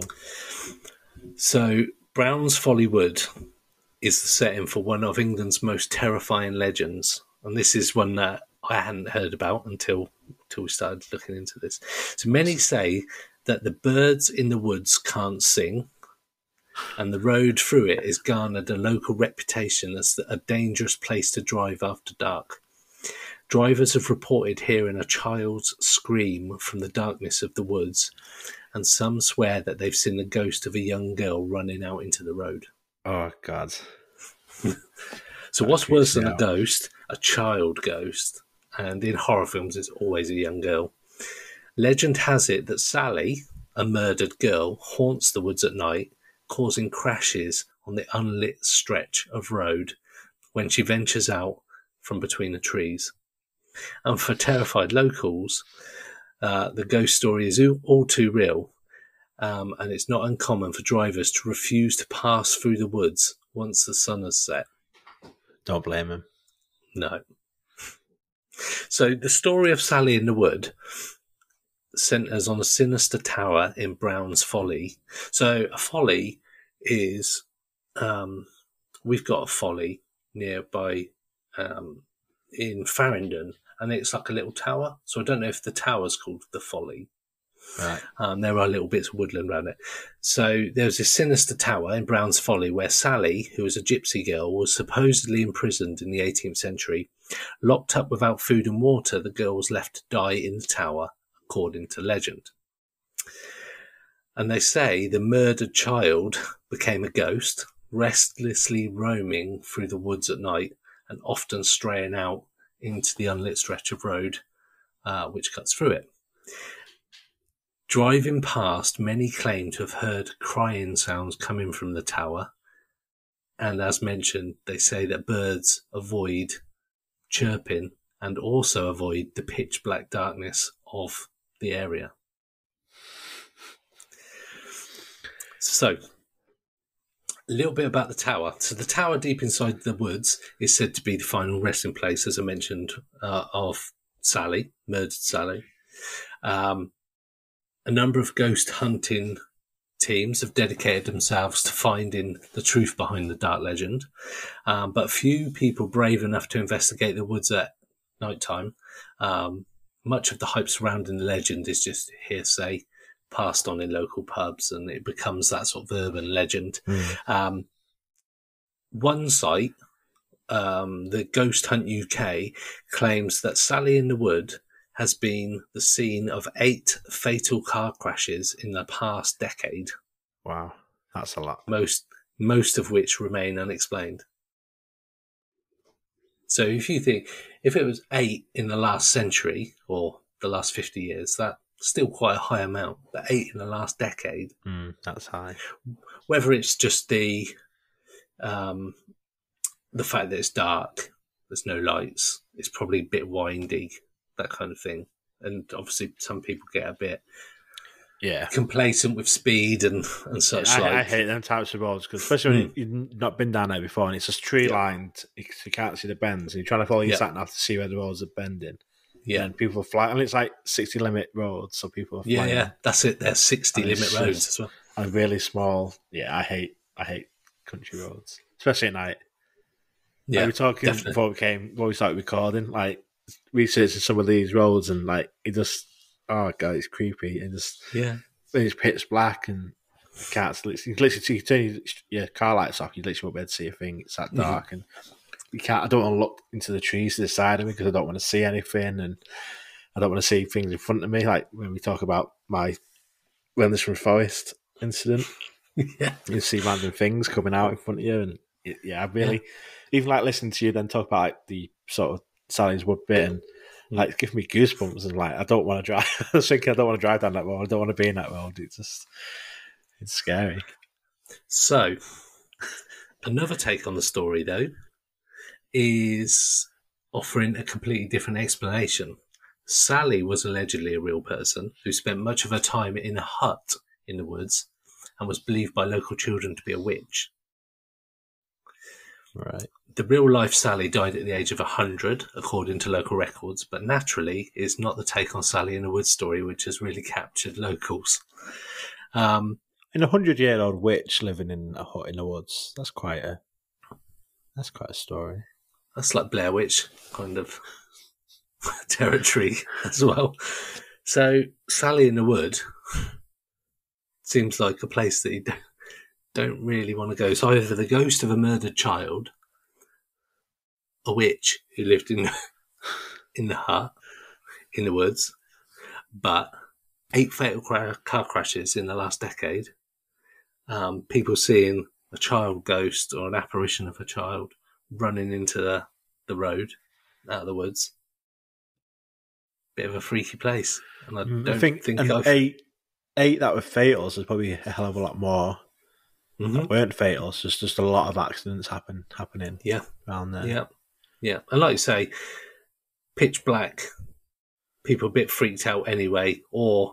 [SPEAKER 4] So, Brown's Folly Wood is the setting for one of England's most terrifying legends. And this is one that I hadn't heard about until, until we started looking into this. So, many say that the birds in the woods can't sing, and the road through it has garnered a local reputation as a dangerous place to drive after dark. Drivers have reported hearing a child's scream from the darkness of the woods, and some swear that they've seen the ghost of a young girl running out into the road.
[SPEAKER 3] Oh, God.
[SPEAKER 4] So what's
[SPEAKER 3] creeps
[SPEAKER 4] worse than
[SPEAKER 3] me
[SPEAKER 4] a
[SPEAKER 3] out.
[SPEAKER 4] ghost? A child ghost. And in horror films, it's always a young girl. Legend has it that Sally, a murdered girl, haunts the woods at night, causing crashes on the unlit stretch of road when she ventures out from between the trees. And for terrified locals, uh, the ghost story is all- all too real, um, and it's not uncommon for drivers to refuse to pass through the woods once the sun has set.
[SPEAKER 3] Don't blame him.
[SPEAKER 4] No. So the story of Sally in the Wood centres on a sinister tower in Brown's Folly. So a folly is, um, we've got a folly nearby um, in Farringdon, and it's like a little tower. So I don't know if the tower's called the Folly.
[SPEAKER 3] Right.
[SPEAKER 4] Um, there are little bits of woodland around it. So there's this sinister tower in Brown's Folly where Sally, who was a gypsy girl, was supposedly imprisoned in the eighteenth century. Locked up without food and water, the girl was left to die in the tower, according to legend. And they say the murdered child became a ghost, restlessly roaming through the woods at night and often straying out into the unlit stretch of road uh, which cuts through it. Driving past, many claim to have heard crying sounds coming from the tower. And as mentioned, they say that birds avoid chirping and also avoid the pitch black darkness of the area. So, a little bit about the tower. So the tower deep inside the woods is said to be the final resting place, as I mentioned, uh, of Sally, murdered Sally. Um, a number of ghost hunting teams have dedicated themselves to finding the truth behind the dark legend, um, but few people brave enough to investigate the woods at night time. Um, much of the hype surrounding the legend is just hearsay passed on in local pubs, and it becomes that sort of urban legend. Mm. Um, one site, um, the Ghost Hunt U K, claims that Sally in the Wood has been the scene of eight fatal car crashes in the past decade.
[SPEAKER 3] Wow, that's a lot.
[SPEAKER 4] Most most of which remain unexplained. So if you think, if it was eight in the last century or the last fifty years, that's still quite a high amount. But eight in the last decade,
[SPEAKER 3] mm, that's high.
[SPEAKER 4] Whether it's just the um, the fact that it's dark, there's no lights, it's probably a bit windy, that kind of thing. And obviously some people get a bit
[SPEAKER 3] yeah
[SPEAKER 4] complacent with speed and, and such.
[SPEAKER 3] I,
[SPEAKER 4] like.
[SPEAKER 3] I hate them types of roads, because especially when mm. you've not been down there before and it's just tree lined, yeah. you can't see the bends, and you're trying to follow your yeah. sat nav to see where the roads are bending. Yeah, and people fly, and it's like sixty limit roads, so people are flying.
[SPEAKER 4] Yeah, yeah, that's it. They're sixty and limit roads as well.
[SPEAKER 3] And really small. Yeah, I hate, I hate country roads, especially at night. Yeah, like we were talking definitely. before we came, before we started recording, like researching some of these roads, and like it just, oh god, it's creepy, and just
[SPEAKER 4] yeah,
[SPEAKER 3] it's pitch black, and you can't literally, you literally turn your car lights off, you literally won't be able to see a thing. It's that dark, mm-hmm. and you can't. I don't want to look into the trees to the side of me because I don't want to see anything, and I don't want to see things in front of me. Like when we talk about my Wendlesham Forest incident,
[SPEAKER 4] yeah,
[SPEAKER 3] you see random things coming out in front of you, and it, yeah, I really yeah. even like listening to you then talk about like, the sort of Sally's Wood bit, and like it's giving me goosebumps, and like I don't want to drive. I was thinking I don't want to drive down that road. I don't want to be in that road. It's just it's scary.
[SPEAKER 4] So another take on the story, though, is offering a completely different explanation. Sally was allegedly a real person who spent much of her time in a hut in the woods and was believed by local children to be a witch.
[SPEAKER 3] Right.
[SPEAKER 4] The real-life Sally died at the age of one hundred, according to local records, but naturally is not the take on Sally in the Woods story, which has really captured locals. Um,
[SPEAKER 3] and a hundred-year-old witch living in a hut in the woods, that's quite a that's quite a story.
[SPEAKER 4] That's like Blair Witch kind of territory as well. So Sally in the Wood seems like a place that you don't, don't really want to go. It's either the ghost of a murdered child, a witch who lived in in the hut in the woods, but eight fatal car crashes in the last decade, um, people seeing a child ghost or an apparition of a child running into the, the road out of the woods. Bit of a freaky place. And I don't
[SPEAKER 3] I think,
[SPEAKER 4] think
[SPEAKER 3] and
[SPEAKER 4] I've...
[SPEAKER 3] eight, eight that were fatals, there's probably a hell of a lot more mm-hmm. that weren't fatals. There's just a lot of accidents happen happening
[SPEAKER 4] yeah.
[SPEAKER 3] around there.
[SPEAKER 4] Yeah. Yeah. And like you say, pitch black, people a bit freaked out anyway, or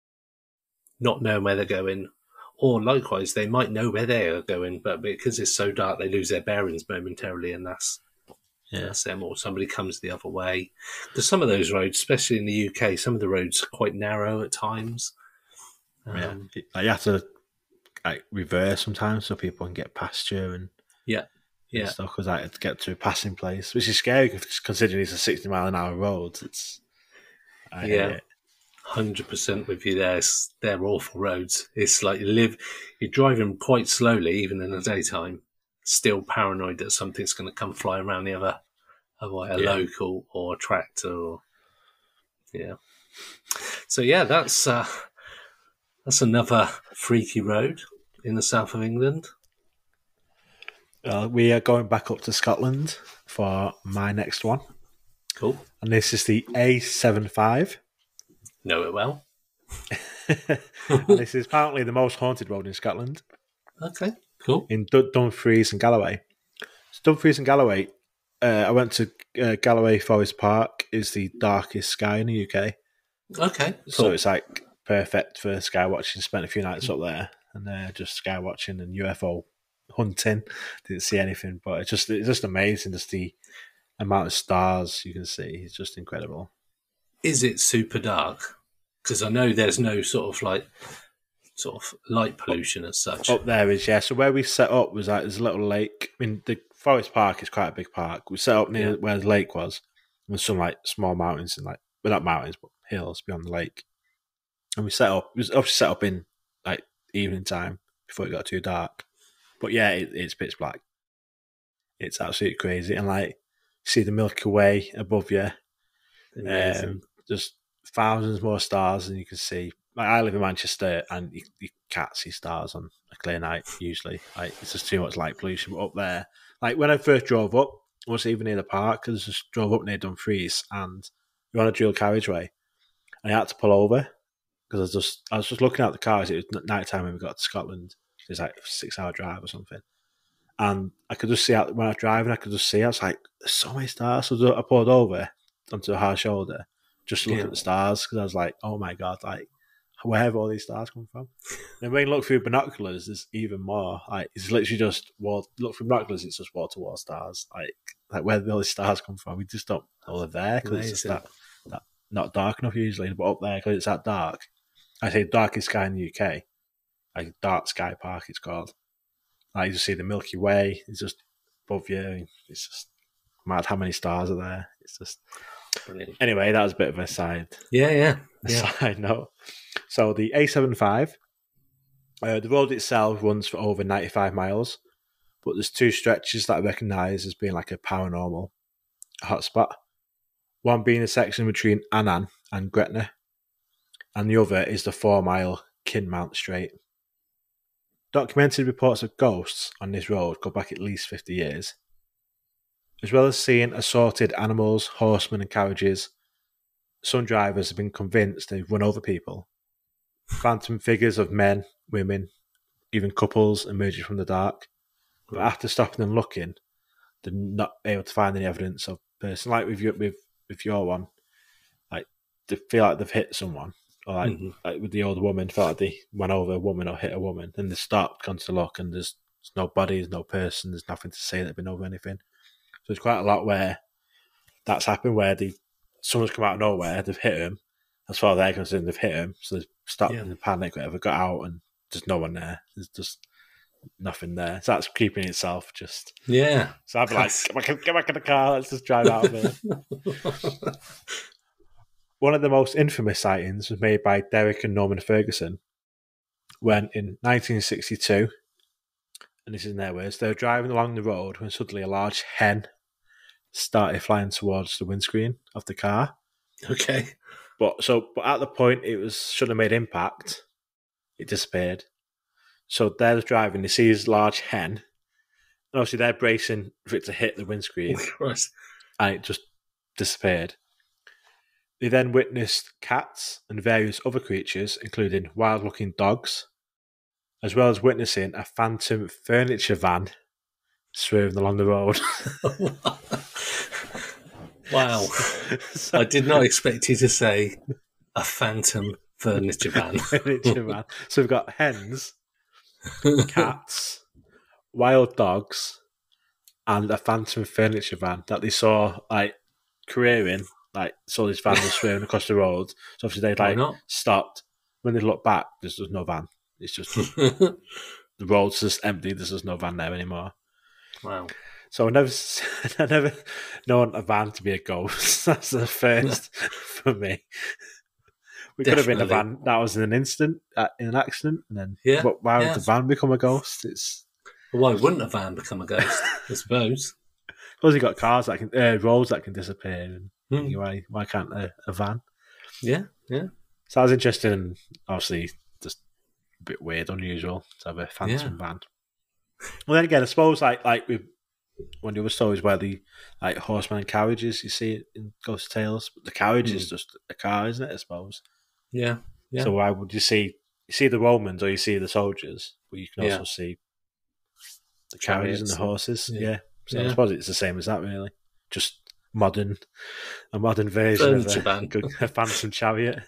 [SPEAKER 4] not knowing where they're going. Or likewise, they might know where they are going, but because it's so dark, they lose their bearings momentarily, and that's, yeah. that's them. Or somebody comes the other way. Because some of those roads, especially in the U K, some of the roads are quite narrow at times. Um,
[SPEAKER 3] yeah, you have to like reverse sometimes so people can get past you, and
[SPEAKER 4] yeah, yeah,
[SPEAKER 3] and stuff, because like to get to a passing place, which is scary considering it's a sixty mile an hour road. It's I
[SPEAKER 4] yeah. Hate it. Hundred percent with you there. It's, they're awful roads. It's like you live, you're driving quite slowly, even in the daytime, still paranoid that something's going to come fly around the other, other way, a yeah. local or a tractor, or yeah. So yeah, that's uh, that's another freaky road in the south of England.
[SPEAKER 3] Uh, we are going back up to Scotland for my next one.
[SPEAKER 4] Cool.
[SPEAKER 3] And this is the A seventy-five.
[SPEAKER 4] Know it well.
[SPEAKER 3] And this is apparently the most haunted road in Scotland,
[SPEAKER 4] Okay, cool.
[SPEAKER 3] in D- Dumfries and Galloway. So Dumfries and Galloway, uh, I went to uh, Galloway Forest Park, is the darkest sky in the U K.
[SPEAKER 4] Okay, cool.
[SPEAKER 3] So it's like perfect for sky watching. Spent a few nights up there and uh, just sky watching and U F O hunting. Didn't see anything, but it's just it's just amazing. Just the amount of stars you can see. It's just incredible.
[SPEAKER 4] Is it super dark? Because I know there's no sort of like sort of light pollution as such.
[SPEAKER 3] Up there is, yeah. So where we set up was like there's a little lake. I mean, the Forest Park is quite a big park. We set up near
[SPEAKER 4] Yeah.
[SPEAKER 3] where the lake was, with some like small mountains and like, well, not mountains, but hills beyond the lake. And we set up. It was obviously set up in like evening time before it got too dark. But yeah, it, it's pitch black. It's absolutely crazy, and like you see the Milky Way above you.
[SPEAKER 4] Amazing.
[SPEAKER 3] Um, just thousands more stars than you can see. Like I live in Manchester, and you, you can't see stars on a clear night usually. Like it's just too much light pollution. But up there, like when I first drove up, I wasn't even near the park. I just drove up near Dumfries, and you're on a dual carriageway, and I had to pull over because I was just I was just looking at the cars. It was night time when we got to Scotland. It was like a six hour drive or something, and I could just see out when I was driving. I could just see. I was like, "There's so many stars." So I pulled over onto a hard shoulder just to look
[SPEAKER 4] Yeah.
[SPEAKER 3] at the stars because I was like, "Oh my god!" Like, where have all these stars come from? And when you look through binoculars, there's even more. Like, it's literally just wall. Look through binoculars, it's just wall to wall stars. Like, like where do all these stars come from? We just don't know they're there because it's just
[SPEAKER 4] Amazing.
[SPEAKER 3] that, that not dark enough usually. But up there, because it's that dark, I say darkest sky in the U K, like Dark Sky Park, it's called. Like you just see the Milky Way. It's just above you. It's just mad how many stars are there. It's just
[SPEAKER 4] Brilliant.
[SPEAKER 3] anyway. That was a bit of a side
[SPEAKER 4] Yeah, yeah,
[SPEAKER 3] a
[SPEAKER 4] yeah.
[SPEAKER 3] side note. So the A seventy-five, uh, the road itself runs for over ninety-five miles, but there's two stretches that I recognise as being like a paranormal hotspot. One being a section between Annan and Gretna, and the other is the four-mile Kinmount Strait. Documented reports of ghosts on this road go back at least fifty years. As well as seeing assorted animals, horsemen and carriages, some drivers have been convinced they've run over people. Phantom figures of men, women, even couples emerging from the dark. But after stopping and looking, they're not able to find any evidence of person. Like with your, with, with your one, like they feel like they've hit someone. Or like,
[SPEAKER 4] Mhm.
[SPEAKER 3] like with the older woman, felt like they went over a woman or hit a woman. And they stopped, gone to look, and there's, there's no body, there's no person, there's nothing to say that they've been over anything. So there's quite a lot where that's happened, where they someone's come out of nowhere, they've hit him. As far as they're concerned, they've hit him. So they've stopped
[SPEAKER 4] Yeah.
[SPEAKER 3] in the panic, whatever, got out, and there's no one there. There's just nothing there. So that's keeping itself just.
[SPEAKER 4] Yeah.
[SPEAKER 3] So I'd be like, get back, get back in the car, let's just drive out of here. One of the most infamous sightings was made by Derek and Norman Ferguson when in nineteen sixty-two, and this is in their words, they were driving along the road when suddenly a large hen started flying towards the windscreen of the car.
[SPEAKER 4] Okay.
[SPEAKER 3] But so, but at the point it was should have made impact, it disappeared. So they're driving, they see this large hen, and obviously they're bracing for it to hit the windscreen,
[SPEAKER 4] Christ.
[SPEAKER 3] and it just disappeared. They then witnessed cats and various other creatures, including wild-looking dogs, as well as witnessing a phantom furniture van swerving along the road.
[SPEAKER 4] Wow.
[SPEAKER 3] So-
[SPEAKER 4] I did not expect you to say a phantom furniture van.
[SPEAKER 3] furniture van. So we've got hens, cats, wild dogs, and a phantom furniture van that they saw like careering, like saw this van was swerving across the road. So obviously they
[SPEAKER 4] Why
[SPEAKER 3] like
[SPEAKER 4] not?
[SPEAKER 3] stopped. When they look back, there's, there's no van. It's just the road's just empty. There's just no van there anymore.
[SPEAKER 4] Wow.
[SPEAKER 3] So I never, I never known a van to be a ghost. That's the first for me. We could have been a
[SPEAKER 4] Definitely.
[SPEAKER 3] van that was in an instant, uh, in an accident, and then
[SPEAKER 4] Yeah,
[SPEAKER 3] but why
[SPEAKER 4] yeah.
[SPEAKER 3] would the van become a ghost? It's
[SPEAKER 4] Why wouldn't a van become a ghost? I suppose.
[SPEAKER 3] because you got cars that can, uh, roads that can disappear, and
[SPEAKER 4] Hmm.
[SPEAKER 3] why why can't a, a van?
[SPEAKER 4] Yeah, yeah.
[SPEAKER 3] So that was interesting, and obviously just a bit weird, unusual to have a phantom
[SPEAKER 4] Yeah.
[SPEAKER 3] van. Well, then again, I suppose like like with one of the other stories where the like horsemen and carriages you see in Ghost Tales, but the carriage is
[SPEAKER 4] Mm.
[SPEAKER 3] just a car, isn't it? I suppose.
[SPEAKER 4] Yeah, yeah.
[SPEAKER 3] So why would you see you see the Romans or you see the soldiers, but you can also
[SPEAKER 4] Yeah.
[SPEAKER 3] see the carriages and
[SPEAKER 4] Chariots
[SPEAKER 3] the
[SPEAKER 4] and-
[SPEAKER 3] horses?
[SPEAKER 4] yeah.
[SPEAKER 3] Yeah. So I
[SPEAKER 4] Yeah.
[SPEAKER 3] suppose it's the same as that, really. Just modern, a modern version of
[SPEAKER 4] Furniture
[SPEAKER 3] a,
[SPEAKER 4] van.
[SPEAKER 3] good- a phantom chariot.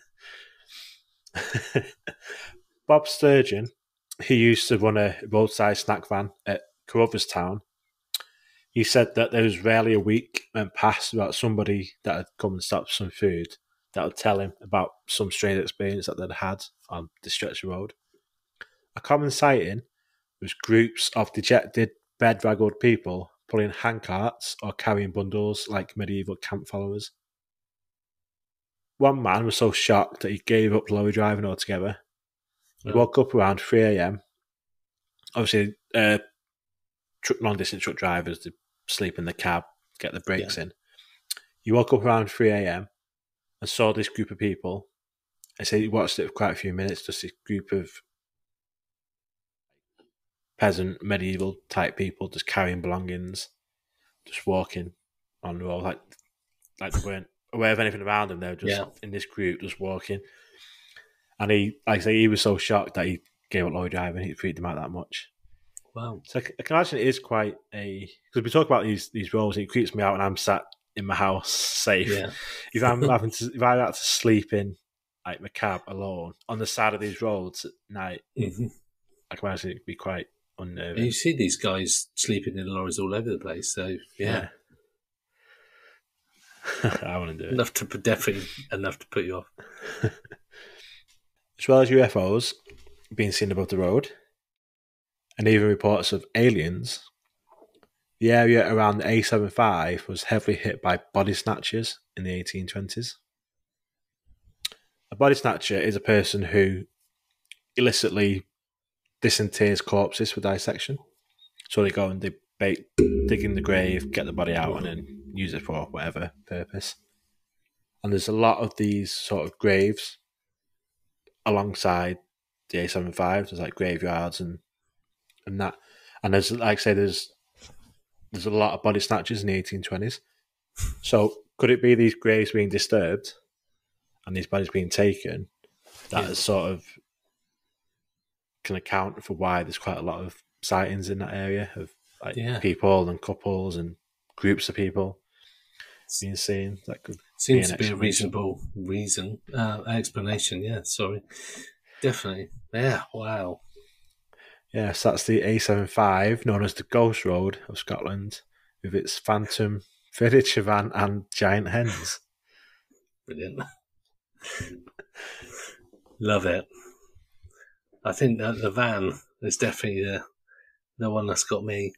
[SPEAKER 3] Bob Sturgeon, he used to run a roadside snack van at Carruthers-town. He said that there was rarely a week went past without somebody that had come and stopped some food that would tell him about some strange experience that they'd had on this stretch of road. A common sighting was groups of dejected, bedraggled people pulling handcarts or carrying bundles like medieval camp followers. One man was so shocked that he gave up lorry driving altogether. He
[SPEAKER 4] Oh.
[SPEAKER 3] woke up around three a.m. Obviously, uh, truck, long-distance truck drivers, they sleep in the cab, get the brakes in. He woke up around three a.m. and saw this group of people. I said he watched it for quite a few minutes, just this group of peasant, medieval type people just carrying belongings, just walking on the road, like like they weren't aware of anything around them. They were just
[SPEAKER 4] Yeah.
[SPEAKER 3] in this group, just walking. And he, like I say, he was so shocked that he gave up lorry driving. He freaked him out that much.
[SPEAKER 4] Wow.
[SPEAKER 3] So I c- I can imagine it is quite a because we talk about these these roles. It creeps me out when I'm sat in my house safe.
[SPEAKER 4] Yeah.
[SPEAKER 3] If I'm having to, if I had to sleep in like my cab alone on the side of these roads at night,
[SPEAKER 4] hmm
[SPEAKER 3] I can imagine it'd be quite unnerving.
[SPEAKER 4] You see these guys sleeping in lorries all over the place. So yeah,
[SPEAKER 3] Yeah. I want to do it.
[SPEAKER 4] enough to put- definitely enough to put you off.
[SPEAKER 3] As well as U F Os being seen above the road, and even reports of aliens, the area around the A seventy-five was heavily hit by body snatchers in the eighteen twenties. A body snatcher is a person who illicitly disinterrs corpses for dissection. So they go and they bait, dig in the grave, get the body out, and then use it for whatever purpose. And there's a lot of these sort of graves alongside the A seventy-five. There's like graveyards and and that. And there's, like I say, there's there's a lot of body snatchers in the eighteen twenties. So could it be these graves being disturbed and these bodies being taken that
[SPEAKER 4] Yeah.
[SPEAKER 3] is sort of can account for why there's quite a lot of sightings in that area of like
[SPEAKER 4] Yeah.
[SPEAKER 3] people and couples and groups of people being seen? That could
[SPEAKER 4] Seems
[SPEAKER 3] an
[SPEAKER 4] to be a
[SPEAKER 3] explanation.
[SPEAKER 4] reasonable reason, uh, explanation. Yeah, sorry. Definitely. Yeah, wow.
[SPEAKER 3] Yes, that's the A seventy-five, known as the Ghost Road of Scotland, with its phantom furniture van and giant hens.
[SPEAKER 4] Brilliant. Love it. I think that the van is definitely the, the one that's got me.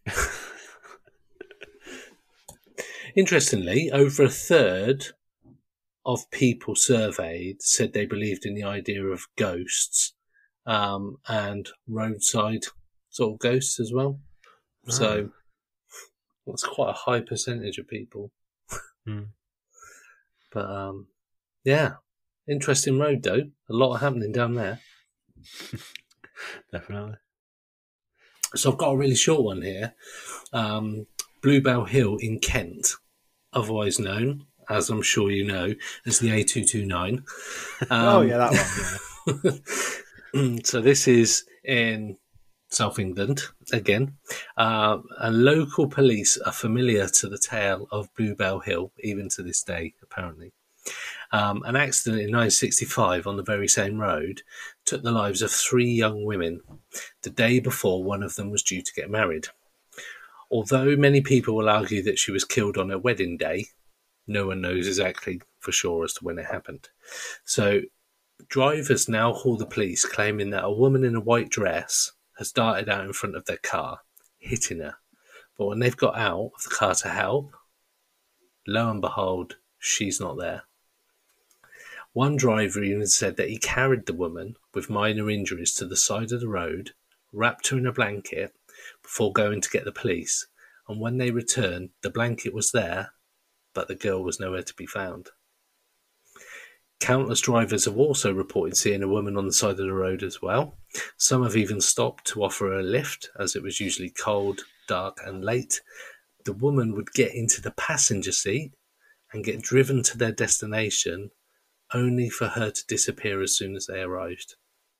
[SPEAKER 4] Interestingly, over a third of people surveyed said they believed in the idea of ghosts um, and roadside sort of ghosts as well. So that's quite a high percentage of people.
[SPEAKER 3] Hmm.
[SPEAKER 4] But um, yeah, interesting road though. A lot happening down there.
[SPEAKER 3] Definitely.
[SPEAKER 4] So I've got a really short one here. Um, Bluebell Hill in Kent, otherwise known, as I'm sure you know, as the A two twenty-nine. Um,
[SPEAKER 3] oh, yeah, that one, yeah.
[SPEAKER 4] So this is in South England again. Uh, and local police are familiar to the tale of Bluebell Hill, even to this day, apparently. Um, an accident in nineteen sixty-five on the very same road took the lives of three young women the day before one of them was due to get married. Although many people will argue that she was killed on her wedding day, no one knows exactly for sure as to when it happened. So drivers now call the police, claiming that a woman in a white dress has darted out in front of their car, hitting her. But when they've got out of the car to help, lo and behold, she's not there. One driver even said that he carried the woman with minor injuries to the side of the road, wrapped her in a blanket before going to get the police. And when they returned, the blanket was there, but the girl was nowhere to be found. Countless drivers have also reported seeing a woman on the side of the road as well. Some have even stopped to offer her a lift, as it was usually cold, dark and late. the woman would get into the passenger seat and get driven to their destination, only for her to disappear as soon as they arrived.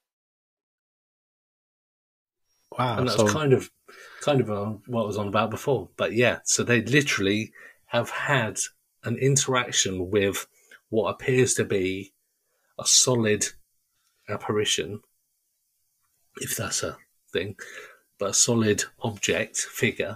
[SPEAKER 3] Wow.
[SPEAKER 4] And that
[SPEAKER 3] so,
[SPEAKER 4] was kind of kind of on what I was on about before. But yeah, so they literally have had an interaction with what appears to be a solid apparition, if that's a thing, but a solid object, figure,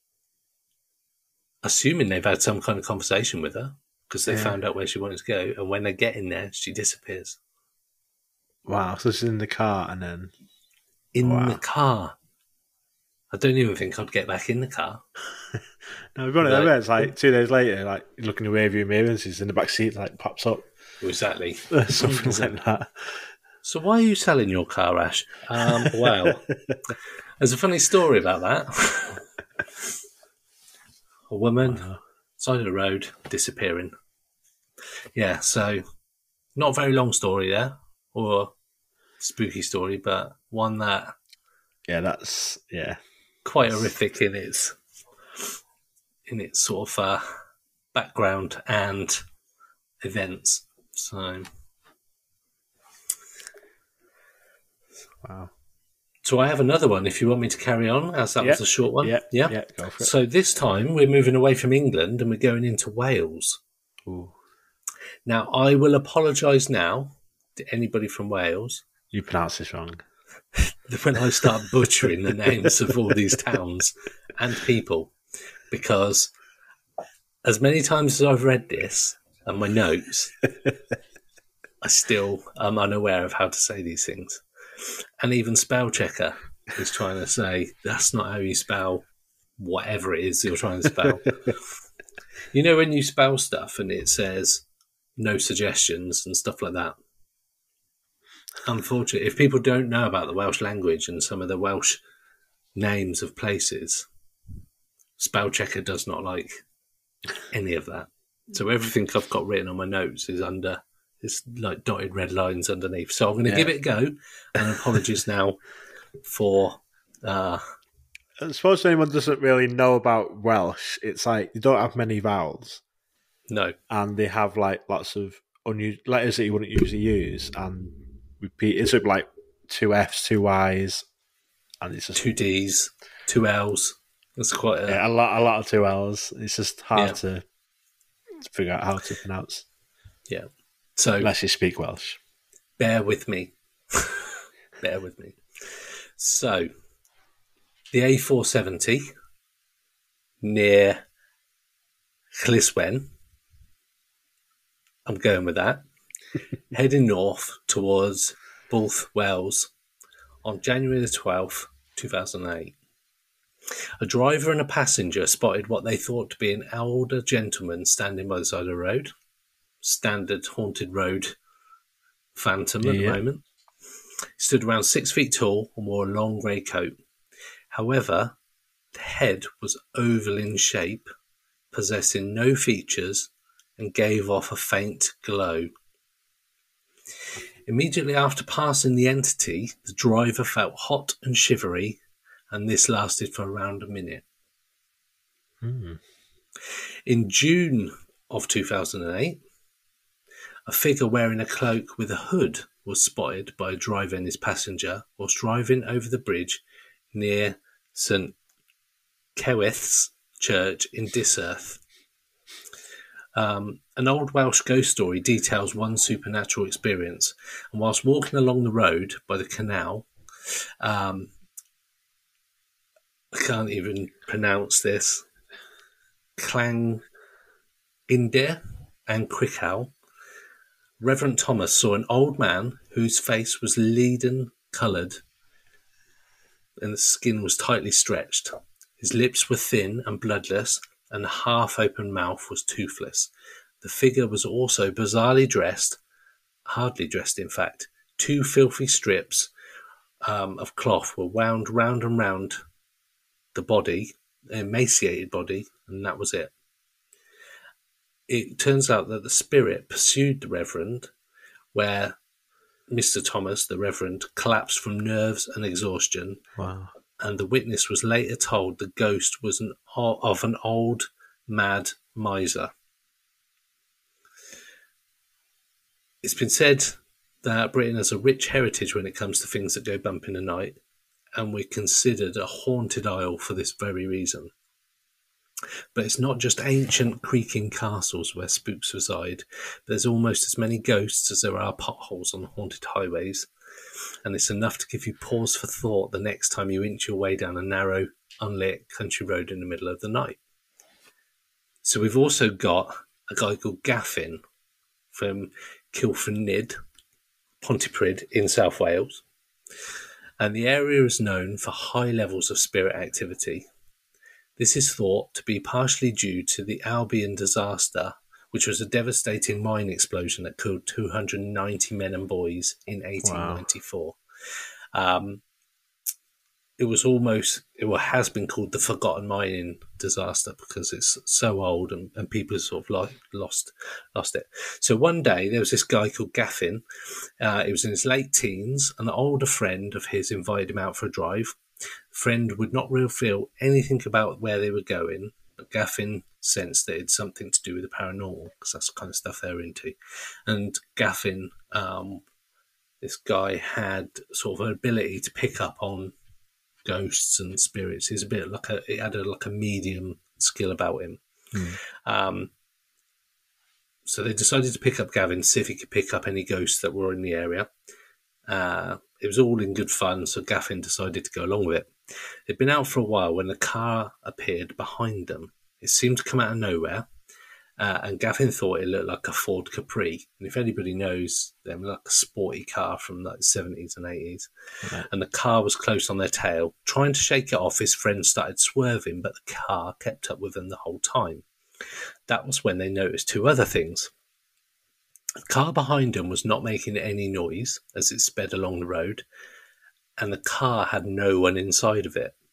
[SPEAKER 4] assuming they've had some kind of conversation with her, because they
[SPEAKER 3] Yeah.
[SPEAKER 4] found out where she wanted to go, and when they get in there, she disappears.
[SPEAKER 3] wow. So she's in the car and then.
[SPEAKER 4] In
[SPEAKER 3] Wow.
[SPEAKER 4] the car. I don't even think I'd get back in the car.
[SPEAKER 3] No, we've got it.
[SPEAKER 4] Like-
[SPEAKER 3] It's like two days later, like you're looking away view mirror and she's in the back seat, like pops up.
[SPEAKER 4] Exactly.
[SPEAKER 3] Something like that.
[SPEAKER 4] So why are you selling your car, Ash? Um, well, there's a funny story about that. A woman,
[SPEAKER 3] Wow.
[SPEAKER 4] side of the road, disappearing. Yeah, so not a very long story there, or spooky story, but one that
[SPEAKER 3] Yeah, that's yeah.
[SPEAKER 4] quite horrific in its in its sort of uh, background and events. So,
[SPEAKER 3] Wow.
[SPEAKER 4] so I have another one. If you want me to carry on, as that
[SPEAKER 3] Yeah.
[SPEAKER 4] was a short one.
[SPEAKER 3] Yeah,
[SPEAKER 4] yeah.
[SPEAKER 3] yeah, go for it.
[SPEAKER 4] So this time we're moving away from England and we're going into Wales.
[SPEAKER 3] Ooh.
[SPEAKER 4] Now I will apologise now to anybody from Wales
[SPEAKER 3] You pronounce this wrong.
[SPEAKER 4] when I start butchering the names of all these towns and people, because as many times as I've read this and my notes, I still am unaware of how to say these things. And even spell checker is trying to say that's not how you spell whatever it is you're trying to spell. You know, when you spell stuff and it says no suggestions and stuff like that. Unfortunately, if people don't know about the Welsh language and some of the Welsh names of places, spell checker does not like any of that. So everything I've got written on my notes is under, it's like dotted red lines underneath. So I'm going to
[SPEAKER 3] Yeah.
[SPEAKER 4] give it a go. And apologies now for, uh,
[SPEAKER 3] I suppose anyone doesn't really know about Welsh, it's like you don't have many vowels,
[SPEAKER 4] no,
[SPEAKER 3] and they have like lots of unusual letters that you wouldn't usually use, and repeat. It's like two F's, two Y's, and it's just
[SPEAKER 4] two D's, two L's. That's quite a,
[SPEAKER 3] yeah, a lot, a lot of two L's. It's just hard
[SPEAKER 4] Yeah.
[SPEAKER 3] to figure out how to pronounce
[SPEAKER 4] yeah. So
[SPEAKER 3] unless you speak Welsh.
[SPEAKER 4] bear with me. Bear with me. So, the A four seventy near Llyswen, I'm going with that, heading north towards Builth, Wales, on January the twelfth, two thousand eight. A driver and a passenger spotted what they thought to be an older gentleman standing by the side of the road. Standard haunted road phantom at
[SPEAKER 3] Yeah.
[SPEAKER 4] the moment. He stood around six feet tall and wore a long grey coat. However, the head was oval in shape, possessing no features, and gave off a faint glow. Immediately after passing the entity, the driver felt hot and shivery, and this lasted for around a minute.
[SPEAKER 3] Hmm.
[SPEAKER 4] In June of two thousand eight, a figure wearing a cloak with a hood was spotted by a driver and his passenger whilst driving over the bridge near St Kewith's Church in Diserth. Um, an old Welsh ghost story details one supernatural experience, and whilst walking along the road by the canal, um, I can't even pronounce this, Clang Indir and Crickhow, Reverend Thomas saw an old man whose face was leaden coloured and the skin was tightly stretched. His lips were thin and bloodless, and the half-open mouth was toothless. The figure was also bizarrely dressed, hardly dressed in fact. Two filthy strips um, of cloth were wound round and round the body, an emaciated body, and that was it. It turns out that the spirit pursued the Reverend, where Mister Thomas, the Reverend, collapsed from nerves and exhaustion,
[SPEAKER 3] Wow.
[SPEAKER 4] and the witness was later told the ghost was an, of an old, mad miser. It's been said that Britain has a rich heritage when it comes to things that go bump in the night, and we're considered a haunted isle for this very reason. But it's not just ancient creaking castles where spooks reside. There's almost as many ghosts as there are potholes on haunted highways, and it's enough to give you pause for thought the next time you inch your way down a narrow, unlit country road in the middle of the night. So we've also got a guy called Gaffin from Kilfrynid, Pontypridd in South Wales, and the area is known for high levels of spirit activity. This is thought to be partially due to the Albion disaster, which was a devastating mine explosion that killed two hundred ninety men and boys in eighteen ninety-four. Wow. Um, it was almost, it has been called the forgotten mining disaster because it's so old and, and people have sort of like lost lost it. So one day there was this guy called Gaffin. Uh, he was in his late teens. An older friend of his invited him out for a drive. The friend would not reveal anything about where they were going, but Gaffin sensed that it's something to do with the paranormal because that's the kind of stuff they're into. And Gaffin, um, this guy had sort of an ability to pick up on ghosts and spirits. He's a bit like a, he had a, like a medium skill about him. Mm. Um, so they decided to pick up Gavin, see if he could pick up any ghosts that were in the area. Uh, it was all in good fun, so Gaffin decided to go along with it. They'd been out for a while when a car appeared behind them. It seemed to come out of nowhere, uh, and Gaffin thought it looked like a Ford Capri. And if anybody knows them, like a sporty car from like the seventies and eighties. Okay. And the car was close on their tail. Trying to shake it off, his friend started swerving, but the car kept up with them the whole time. That was when they noticed two other things. The car behind them was not making any noise as it sped along the road, and the car had no one inside of it.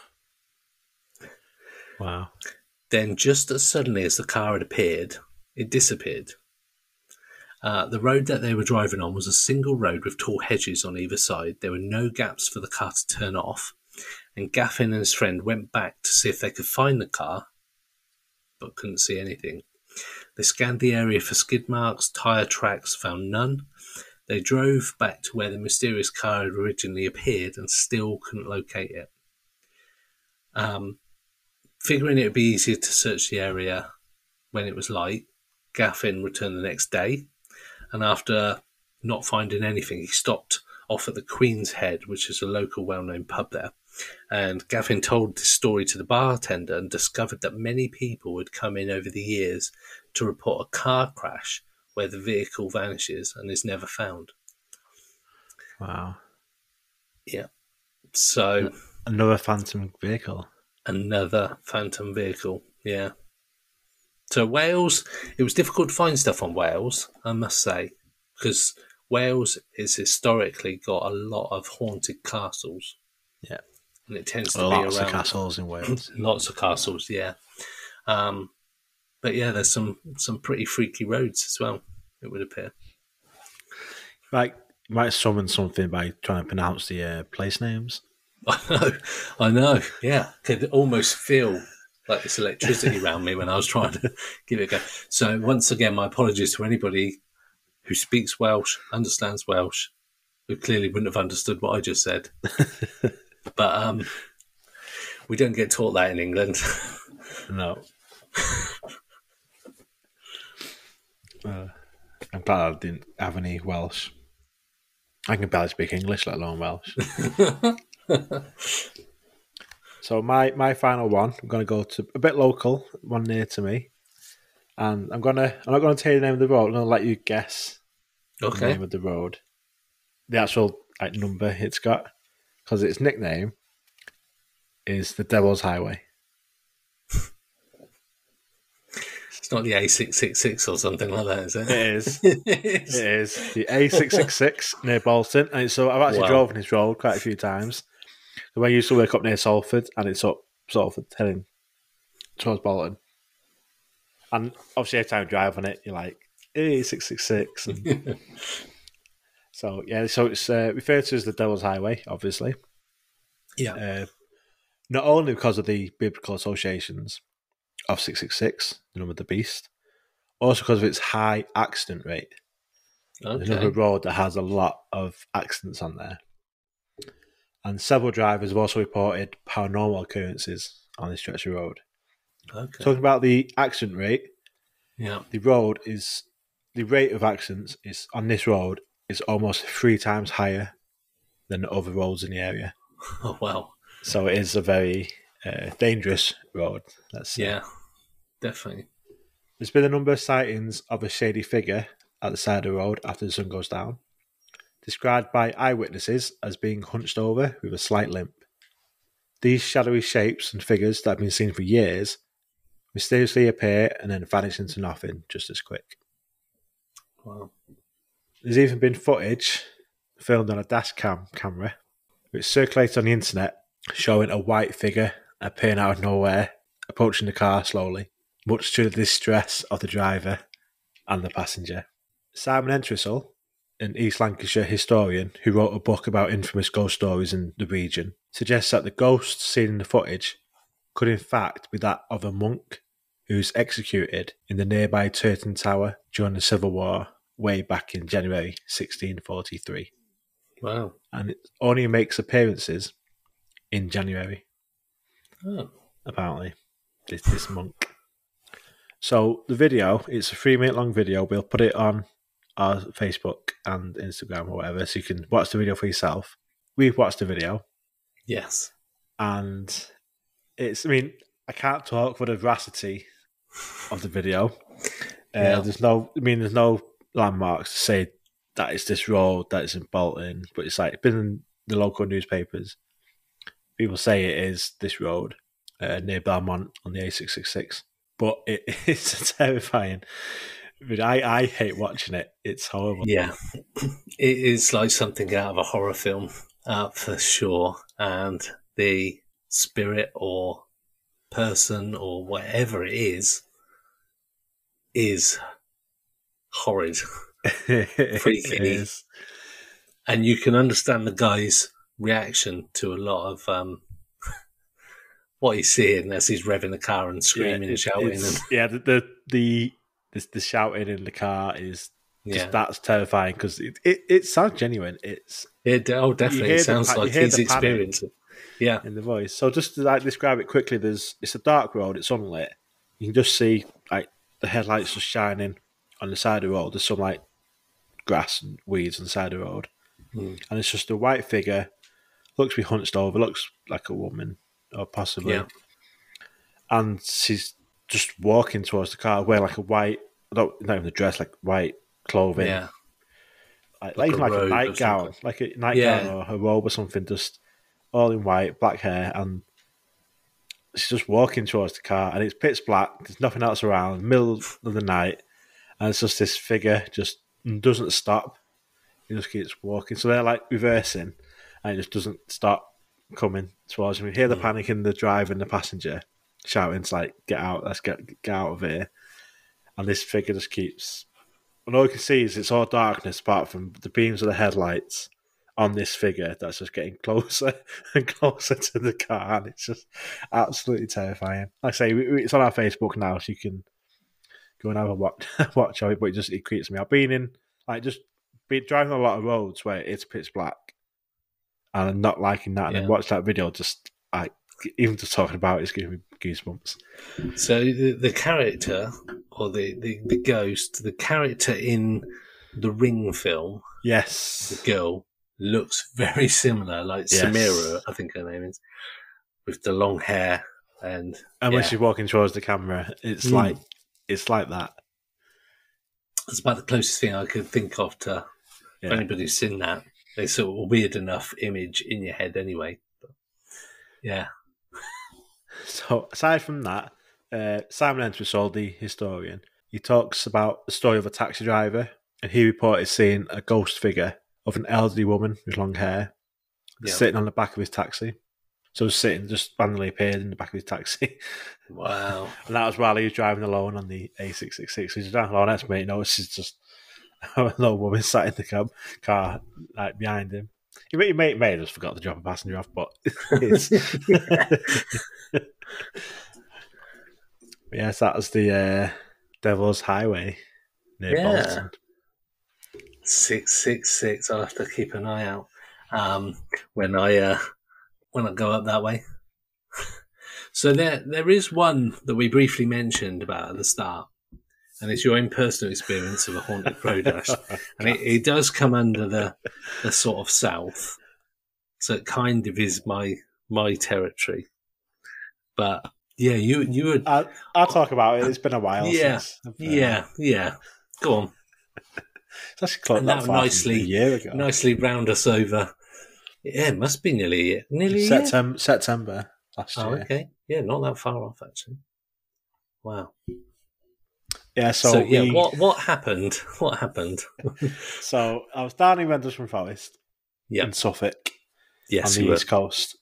[SPEAKER 3] Wow.
[SPEAKER 4] Then, just as suddenly as the car had appeared, it disappeared. Uh, the road that they were driving on was a single road with tall hedges on either side. There were no gaps for the car to turn off, and Gaffin and his friend went back to see if they could find the car, but couldn't see anything. They scanned the area for skid marks, tyre tracks, found none. They drove back to where the mysterious car had originally appeared and still couldn't locate it. Um, figuring it would be easier to search the area when it was light, Gaffin returned the next day, and after not finding anything, he stopped off at the Queen's Head, which is a local well-known pub there. And Gaffin told this story to the bartender and discovered that many people had come in over the years to report a car crash where the vehicle vanishes and is never found.
[SPEAKER 3] Wow.
[SPEAKER 4] Yeah. So...
[SPEAKER 3] Another phantom vehicle.
[SPEAKER 4] Another phantom vehicle, yeah. So Wales, it was difficult to find stuff on Wales, I must say, because Wales has historically got a lot of haunted castles.
[SPEAKER 3] Yeah.
[SPEAKER 4] And it tends to
[SPEAKER 3] well,
[SPEAKER 4] be
[SPEAKER 3] lots
[SPEAKER 4] around...
[SPEAKER 3] of castles in Wales.
[SPEAKER 4] Lots of castles, yeah. Um, but yeah, there's some, some pretty freaky roads as well, it would appear.
[SPEAKER 3] Like, you might summon something by trying to pronounce the uh, place names.
[SPEAKER 4] I know, I know, yeah. Could almost feel like this electricity around me when I was trying to give it a go. So once again, my apologies to anybody who speaks Welsh, understands Welsh, who clearly wouldn't have understood what I just said. But um, we don't get taught that in England.
[SPEAKER 3] No. uh, I'm glad I didn't have any Welsh. I can barely speak English, let alone Welsh. So my, my final one, I'm going to go to a bit local, one near to me, and I'm gonna I'm not going to tell you the name of the road. I'm going to let you guess
[SPEAKER 4] okay.
[SPEAKER 3] the name of the road, the actual like number it's got, because its nickname is the Devil's Highway.
[SPEAKER 4] It's not the A six six six or something like that, is it?
[SPEAKER 3] It is. It is. It is the A six six six near Bolton, and so I've actually
[SPEAKER 4] Wow.
[SPEAKER 3] driven this road quite a few times. So I used to work up near Salford, and it's up Salford heading towards Bolton. And obviously, every time you drive on it, you're like, A six six six. And so, yeah, so it's uh, referred to as the Devil's Highway, obviously.
[SPEAKER 4] Yeah.
[SPEAKER 3] Uh, Not only because of the biblical associations of six six six, the number of the beast, also because of its high accident rate.
[SPEAKER 4] Okay.
[SPEAKER 3] Another road that has a lot of accidents on there. And several drivers have also reported paranormal occurrences on this stretch of road.
[SPEAKER 4] Okay.
[SPEAKER 3] Talking about the accident rate,
[SPEAKER 4] Yeah.
[SPEAKER 3] the road is the rate of accidents is on this road is almost three times higher than the other roads in the area.
[SPEAKER 4] Oh, wow.
[SPEAKER 3] So it is a very uh, dangerous road. Let's say.
[SPEAKER 4] Yeah, definitely.
[SPEAKER 3] There's been a number of sightings of a shady figure at the side of the road after the sun goes down, described by eyewitnesses as being hunched over with a slight limp. These shadowy shapes and figures that have been seen for years mysteriously appear and then vanish into nothing just as quick.
[SPEAKER 4] Wow.
[SPEAKER 3] There's even been footage filmed on a dash cam camera which circulates on the internet showing a white figure appearing out of nowhere, approaching the car slowly, much to the distress of the driver and the passenger. Simon Entwistle, an East Lancashire historian who wrote a book about infamous ghost stories in the region, suggests that the ghost seen in the footage could in fact be that of a monk who was executed in the nearby Turton Tower during the Civil War way back in January sixteen forty-three.
[SPEAKER 4] Wow.
[SPEAKER 3] And it only makes appearances in January,
[SPEAKER 4] Oh.
[SPEAKER 3] apparently, this, this monk. So the video, it's a three minute long video. We'll put it on our Facebook and Instagram or whatever, so you can watch the video for yourself. We've watched the video,
[SPEAKER 4] Yes.
[SPEAKER 3] and it's, I mean, I can't talk for the veracity of the video. Uh,
[SPEAKER 4] Yeah.
[SPEAKER 3] There's no, I mean, there's no landmarks to say that it's this road, that it's in Bolton, but it's like, it's been in the local newspapers. People say it is this road uh, near Belmont on the A six six six. But it, it's terrifying. I mean, I, I hate watching it. It's horrible.
[SPEAKER 4] Yeah. It is like something out of a horror film, uh, for sure. And the spirit or person or whatever it is, is horrid.
[SPEAKER 3] It
[SPEAKER 4] Freaky.
[SPEAKER 3] is.
[SPEAKER 4] And you can understand the guy's reaction to a lot of um, what he's seeing as he's revving the car and screaming
[SPEAKER 3] Yeah,
[SPEAKER 4] and
[SPEAKER 3] it-
[SPEAKER 4] shouting.
[SPEAKER 3] it's-
[SPEAKER 4] And,
[SPEAKER 3] Yeah, the, the, the, the, the shouting in the car is just,
[SPEAKER 4] yeah.
[SPEAKER 3] that's terrifying because it, it, it sounds genuine. It's
[SPEAKER 4] It, oh, definitely.
[SPEAKER 3] hear
[SPEAKER 4] It
[SPEAKER 3] the
[SPEAKER 4] sounds
[SPEAKER 3] pa- you
[SPEAKER 4] like
[SPEAKER 3] hear
[SPEAKER 4] he's
[SPEAKER 3] the panic.
[SPEAKER 4] experiencing. Yeah.
[SPEAKER 3] in the voice. So just to like describe it quickly, there's it's a dark road, it's unlit. You can just see like the headlights just shining on the side of the road. There's some like grass and weeds on the side of the road.
[SPEAKER 4] Mm.
[SPEAKER 3] And it's just a white figure, looks to be hunched over, looks like a woman, or possibly.
[SPEAKER 4] Yeah.
[SPEAKER 3] And she's just walking towards the car, wearing like a white, not, not even a dress, like white clothing.
[SPEAKER 4] Yeah.
[SPEAKER 3] Like,
[SPEAKER 4] Like
[SPEAKER 3] like,
[SPEAKER 4] a
[SPEAKER 3] like a
[SPEAKER 4] robe or
[SPEAKER 3] nightgown,
[SPEAKER 4] something.
[SPEAKER 3] like a nightgown
[SPEAKER 4] Yeah.
[SPEAKER 3] or a robe or something, just all in white, black hair, and she's just walking towards the car, and it's pitch black. There's nothing else around, middle of the night, and it's just this figure just doesn't stop. He just keeps walking. So they're like reversing, and it just doesn't stop coming towards him. You hear the
[SPEAKER 4] Mm.
[SPEAKER 3] panic in the driver and the passenger shouting, "It's like, get out! Let's get get out of here!" And this figure just keeps. And all you can see is it's all darkness apart from the beams of the headlights on this figure that's just getting closer and closer to the car, and it's just absolutely terrifying. Like I say, we- we- it's on our Facebook now, so you can go and have a watch, watch of it, but it just it creeps me out. Being in, like, just be driving a lot of roads where it's pitch black, and I'm not liking that, and
[SPEAKER 4] Yeah.
[SPEAKER 3] then watch that video, just, like, even just talking about it, it's giving me goosebumps.
[SPEAKER 4] So the, the character, or the, the, the ghost, the character in the Ring film,
[SPEAKER 3] Yes.
[SPEAKER 4] the girl, looks very similar, like
[SPEAKER 3] Yes.
[SPEAKER 4] Samira, I think her name is, with the long hair and
[SPEAKER 3] And when
[SPEAKER 4] yeah.
[SPEAKER 3] she's walking towards the camera, it's
[SPEAKER 4] Mm.
[SPEAKER 3] like it's like that.
[SPEAKER 4] It's about the closest thing I could think of to
[SPEAKER 3] Yeah.
[SPEAKER 4] for anybody who's seen that. It's sort of a weird enough image in your head anyway. But, yeah.
[SPEAKER 3] So aside from that, uh, Simon Entwistle, the historian, he talks about the story of a taxi driver, and he reported seeing a ghost figure of an elderly woman with long hair
[SPEAKER 4] Yeah.
[SPEAKER 3] sitting on the back of his taxi. So sitting, just randomly appeared in the back of his taxi.
[SPEAKER 4] Wow.
[SPEAKER 3] And that was while he was driving alone on the A six six six. He's driving alone, next minute, you know, it's just a little woman sat in the cab, car like behind him. You may, you may, may have just forgot to drop a passenger off, but it's... Yes, that was the uh, Devil's Highway near
[SPEAKER 4] Yeah.
[SPEAKER 3] Bolton.
[SPEAKER 4] Six six six. I'll have to keep an eye out um, when I uh, when I go up that way. So there there is one that we briefly mentioned about at the start, and it's your own personal experience of a haunted road dash, and it, it does come under the the sort of south, so it kind of is my my territory. But yeah, you you would
[SPEAKER 3] I'll, I'll talk about it. It's been a while
[SPEAKER 4] yeah
[SPEAKER 3] since. I've, uh,
[SPEAKER 4] yeah yeah. Go on.
[SPEAKER 3] It's actually close,
[SPEAKER 4] And
[SPEAKER 3] not
[SPEAKER 4] that'll
[SPEAKER 3] far from
[SPEAKER 4] nicely-
[SPEAKER 3] a year ago.
[SPEAKER 4] Nicely round us over. Yeah, it must be nearly a year. Nearly a year.
[SPEAKER 3] September, September last
[SPEAKER 4] Oh,
[SPEAKER 3] year.
[SPEAKER 4] okay. Yeah, not that far off, actually. Wow.
[SPEAKER 3] Yeah, so,
[SPEAKER 4] So, yeah,
[SPEAKER 3] we,
[SPEAKER 4] what what happened? What happened?
[SPEAKER 3] so I was down in Rendlesham Forest
[SPEAKER 4] Yeah.
[SPEAKER 3] in Suffolk
[SPEAKER 4] Yes,
[SPEAKER 3] on
[SPEAKER 4] you
[SPEAKER 3] the
[SPEAKER 4] were.
[SPEAKER 3] East Coast.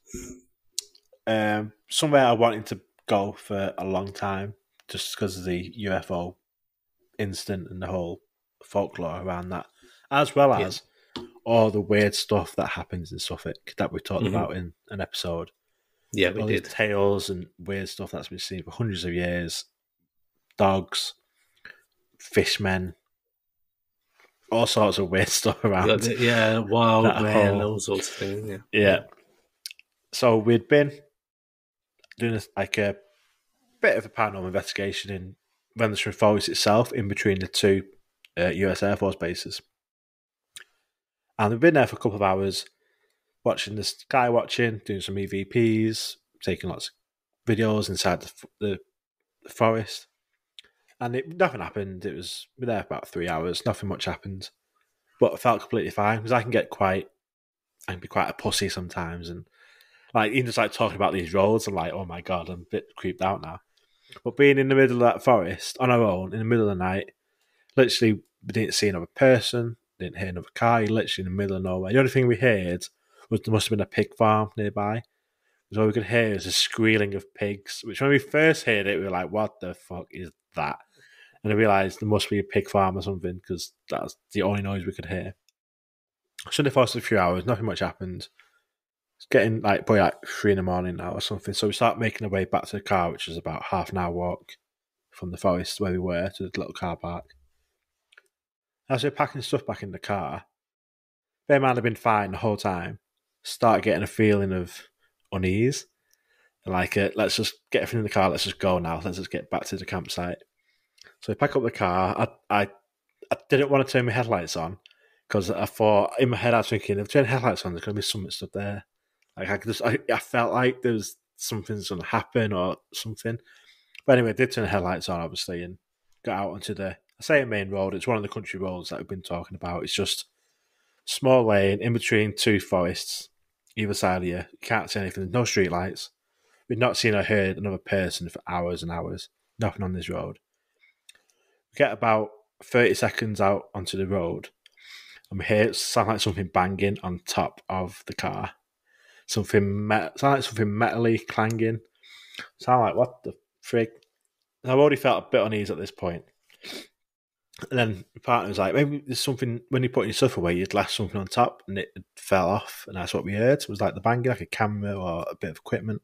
[SPEAKER 3] Um, somewhere I wanted to go for a long time just because of the U F O incident and the whole folklore around that, as well
[SPEAKER 4] Yeah.
[SPEAKER 3] as all the weird stuff that happens in Suffolk that we talked
[SPEAKER 4] Mhm.
[SPEAKER 3] about in an episode.
[SPEAKER 4] Yeah, we
[SPEAKER 3] all
[SPEAKER 4] did.
[SPEAKER 3] these tales and weird stuff that's been seen for hundreds of years. Dogs, fishmen, all sorts of weird stuff
[SPEAKER 4] You got
[SPEAKER 3] around.
[SPEAKER 4] the- yeah, wild
[SPEAKER 3] that
[SPEAKER 4] man,
[SPEAKER 3] whole-
[SPEAKER 4] all sorts of things. Yeah.
[SPEAKER 3] Yeah. So we'd been doing a, like a bit of a paranormal investigation in Rendlesham Forest itself, in between the two uh, U S Air Force bases. And we've been there for a couple of hours, watching the sky watching, doing some E V Ps, taking lots of videos inside the, f- the, the forest. And it, nothing happened. It was, we were there for about three hours. Nothing much happened. But I felt completely fine because I can get quite, I can be quite a pussy sometimes. And like, even just like talking about these roads, I'm like, oh my God, I'm a bit creeped out now. But being in the middle of that forest on our own, in the middle of the night, literally, we didn't see another person, didn't hear another car, you're literally in the middle of nowhere. The only thing we heard was there must have been a pig farm nearby. Because all we could hear was a squealing of pigs, which when we first heard it, we were like, what the fuck is that? And I realised there must be a pig farm or something, because that's the only noise we could hear. So in the forest for a few hours, nothing much happened. It's getting like probably like three in the morning now or something. So we start making our way back to the car, which is about half an hour walk from the forest where we were to the little car park. As we we're packing stuff back in the car, they might have been fine the whole time. Start getting a feeling of unease. Like, uh, let's just get everything in the car, let's just go now, let's just get back to the campsite. So we pack up the car. I I, I didn't want to turn my headlights on because I thought, in my head, I was thinking, if I turn headlights on, there's going to be something stuff there. Like, I could just, I, I felt like there was something's going to happen or something. But anyway, I did turn the headlights on, obviously, and got out onto the, I say a main road, it's one of the country roads that we've been talking about. It's just small lane in between two forests, either side of you. You can't see anything, there's no street lights. We've not seen or heard another person for hours and hours. Nothing on this road. We get about thirty seconds out onto the road, and we hear it sound like something banging on top of the car. Something met, sound like something metally clanging. Sound like, what the frig? And I've already felt a bit uneasy at this point. And then my partner was like, maybe there's something, when you're putting your stuff away, you'd left something on top and it fell off. And that's what we heard. It was like the banging, like a camera or a bit of equipment.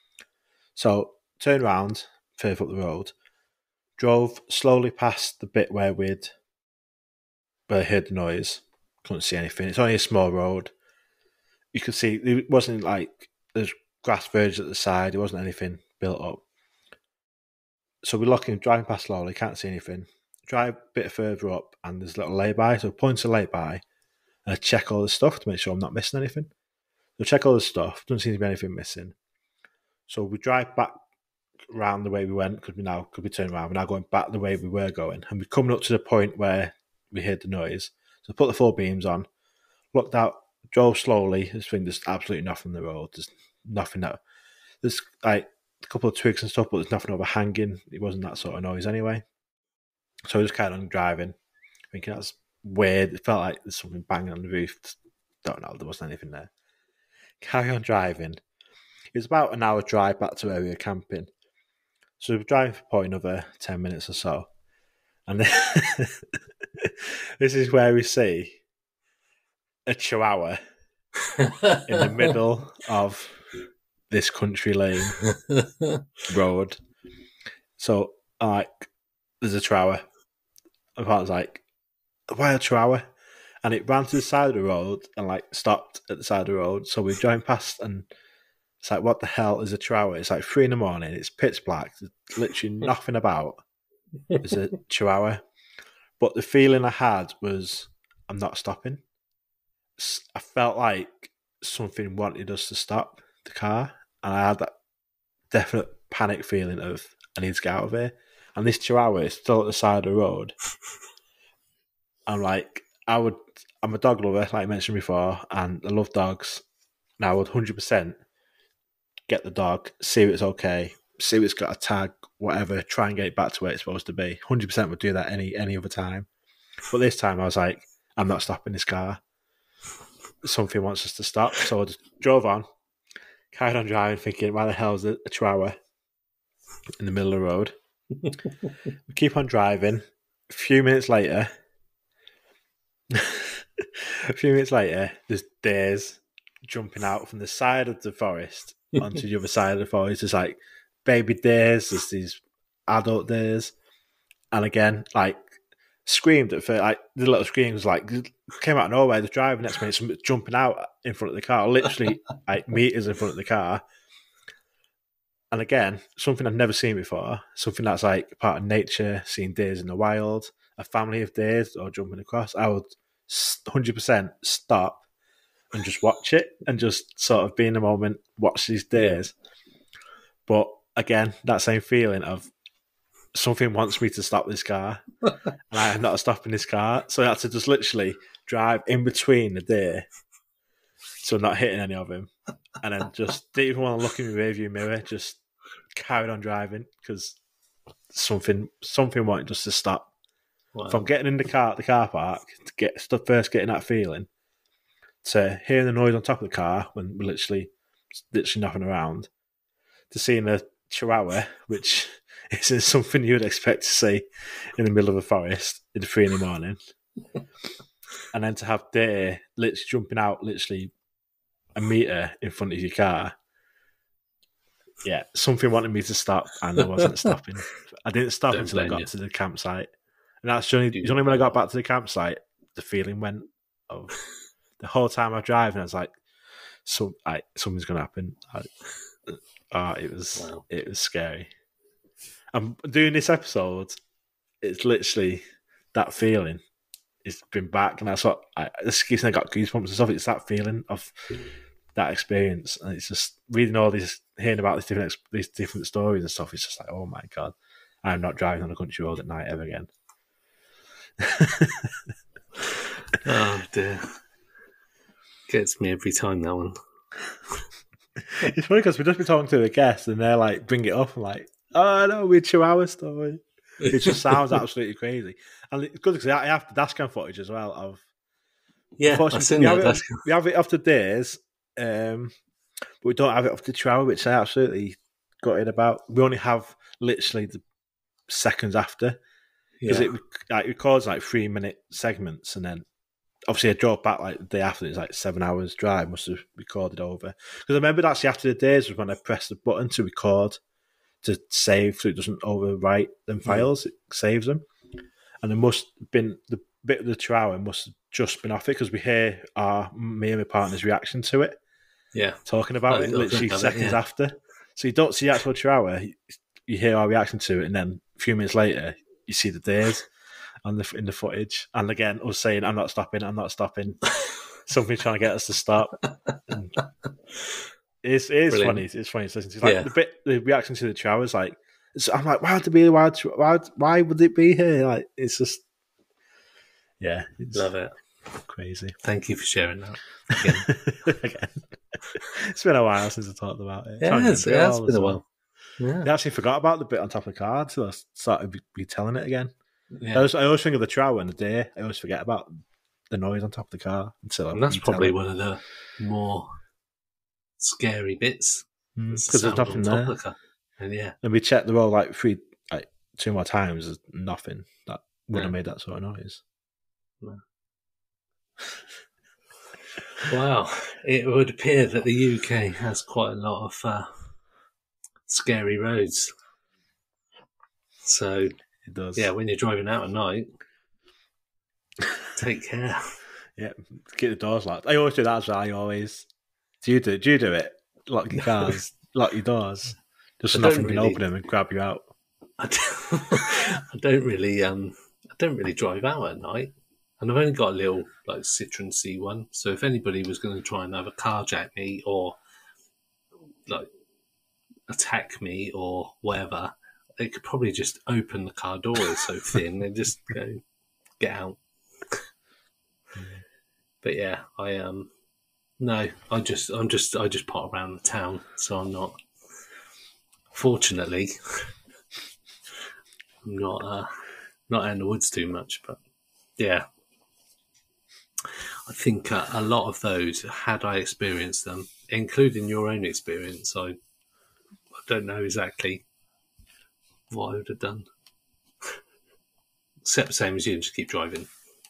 [SPEAKER 3] So, turned around, further up the road, drove slowly past the bit where we'd, where I heard the noise. Couldn't see anything. It's only a small road. You could see, it wasn't like, there's grass verges at the side. There wasn't anything built up. So we're looking, driving past slowly, can't see anything. Drive a bit further up, and there's a little lay-by. So I point to lay-by, and I check all the stuff to make sure I'm not missing anything. So I check all the stuff, doesn't seem to be anything missing. So we drive back round the way we went, because we now could be turning around. We're now going back the way we were going, and we're coming up to the point where we heard the noise. So I put the full beams on, looked out, drove slowly. This thing, there's absolutely nothing on the road. There's nothing that, there's like a couple of twigs and stuff, but there's nothing overhanging. It wasn't that sort of noise anyway. So I just carried on driving, thinking that's weird. It felt like there's something banging on the roof. Don't know, there wasn't anything there. Carry on driving. It was about an hour drive back to where we were camping. So we were driving for probably another ten minutes or so. And then this is where we see a chihuahua in the middle of this country lane road. So, like, there's a chihuahua. My partner's like, why a chihuahua? And it ran to the side of the road and, like, stopped at the side of the road. So we joined past and it's like, what the hell is a chihuahua? It's like three in the morning. It's pitch black. There's literally nothing about. It's a chihuahua. But the feeling I had was, I'm not stopping. I felt like something wanted us to stop the car. And I had that definite panic feeling of, I need to get out of here. And this chihuahua is still at the side of the road. I'm like, I would, I'm a dog lover, like I mentioned before, and I love dogs. And I would one hundred percent get the dog, see if it's okay, see if it's got a tag, whatever, try and get it back to where it's supposed to be. one hundred percent would do that any any other time. But this time I was like, I'm not stopping this car. Something wants us to stop. So I just drove on, carried on driving, thinking, why the hell is a, a chihuahua in the middle of the road? We keep on driving. A few minutes later, a few minutes later, there's deers jumping out from the side of the forest onto the other side of the forest. There's like baby deers, there's these adult deers, and again, like screamed at first, like the little screams, like came out of nowhere. The driver next minute, somebody jumping out in front of the car, literally like meters in front of the car. And again, something I've never seen before, something that's like part of nature, seeing deers in the wild, a family of deers or jumping across. I would one hundred percent stop and just watch it and just sort of be in the moment, watch these deers. But again, that same feeling of something wants me to stop this car and I am not stopping this car. So I had to just literally drive in between the deer so I'm not hitting any of him. And then just didn't even want to look in the rearview mirror, just carried on driving because something something wanted us to stop.
[SPEAKER 4] Wow.
[SPEAKER 3] From getting in the car at the car park to get first getting that feeling to hearing the noise on top of the car when we're literally literally nothing around, to seeing a chihuahua, which isn't something you would expect to see in the middle of a forest at three in the morning, and then to have deer literally jumping out literally a metre in front of your car. Yeah, something wanted me to stop and I wasn't stopping. I didn't stop
[SPEAKER 4] Don't
[SPEAKER 3] until I got
[SPEAKER 4] you.
[SPEAKER 3] to the campsite. And that's only, it's only when I got back to the campsite, the feeling went of the whole time I was driving, I was like, so, I, something's going to happen. I, uh, it was
[SPEAKER 4] Wow.
[SPEAKER 3] it was scary. I'm doing this episode, it's literally that feeling. It's been back, and that's what I, this gives me, I got goosebumps and stuff. It's that feeling of that experience, and it's just reading all these, hearing about these different these different stories and stuff. It's just like, oh my god, I'm not driving on a country road at night ever again.
[SPEAKER 4] Oh dear, gets me every time, that one.
[SPEAKER 3] It's funny because we just been talking to a guest, and they're like, bring it up, and like, oh no, we're Chihuahua story. It just sounds absolutely crazy, and it's good because I have the dashcam footage as well of.
[SPEAKER 4] Yeah, I've seen
[SPEAKER 3] we,
[SPEAKER 4] that.
[SPEAKER 3] have
[SPEAKER 4] That's
[SPEAKER 3] it, we have it after days, um, but we don't have it after Chihuahua, which I absolutely got it about. We only have literally the seconds after because
[SPEAKER 4] yeah.
[SPEAKER 3] it like records like three minute segments, and then obviously I drove back like the day after. It's like seven hours drive. Must have recorded over because I remember actually after the days was when I pressed the button to record to save, so it doesn't overwrite them files. Mm. It saves them, and there must have been the bit of the Chihuahua must have just been off it because we hear our me and my partner's reaction to it.
[SPEAKER 4] Yeah,
[SPEAKER 3] talking about
[SPEAKER 4] oh,
[SPEAKER 3] it literally seconds
[SPEAKER 4] it, yeah.
[SPEAKER 3] after. So you don't see the actual Chihuahua. You hear our reaction to it, and then a few minutes later, you see the days on the in the footage. And again, us saying, "I'm not stopping. I'm not stopping." Something trying to get us to stop. And it's it's
[SPEAKER 4] Brilliant.
[SPEAKER 3] funny. It's funny to listen to. Like
[SPEAKER 4] yeah.
[SPEAKER 3] the bit, the reaction to the Chihuahua is like, I'm like, why would it be? Why? Why? Why would it be here? Like, it's just, yeah, it's
[SPEAKER 4] love it.
[SPEAKER 3] Crazy.
[SPEAKER 4] Thank you for sharing that. Again.
[SPEAKER 3] Again. It's been a while since I talked about it.
[SPEAKER 4] Yeah, it's, it has been a while. Yeah.
[SPEAKER 3] I actually forgot about the bit on top of the card, so I started retelling it again.
[SPEAKER 4] Yeah.
[SPEAKER 3] I, always, I always think of the Chihuahua and the deer. I always forget about the noise on top of the car until
[SPEAKER 4] and that's probably
[SPEAKER 3] it.
[SPEAKER 4] one of the more scary bits
[SPEAKER 3] because mm, there's nothing there. The
[SPEAKER 4] and yeah,
[SPEAKER 3] and we checked the roll like three, like two more times. There's nothing that would
[SPEAKER 4] yeah.
[SPEAKER 3] have made that sort of noise.
[SPEAKER 4] No. Wow. It would appear that the U K has quite a lot of uh, scary roads. So,
[SPEAKER 3] It does.
[SPEAKER 4] yeah, when you're driving out at night, take care.
[SPEAKER 3] Yeah, keep the doors locked. I always do that as well. I always. Do you do? Do you do it? Lock your cars, lock your doors, just so
[SPEAKER 4] I
[SPEAKER 3] nothing
[SPEAKER 4] don't
[SPEAKER 3] can
[SPEAKER 4] really-
[SPEAKER 3] open them and grab you out.
[SPEAKER 4] I don't, I don't really, um, I don't really drive out at night, and I've only got a little like Citroen C one. So if anybody was going to try and have a carjack me or like attack me or whatever, they could probably just open the car door. It's so thin and just go get out. But yeah, I um, no, I just, I'm just, I just pot around the town, so I'm not. Fortunately, I'm not uh, not out in the woods too much, but yeah, I think uh, a lot of those, had I experienced them, including your own experience, I, I don't know exactly what I would have done, except the same as you, just keep driving.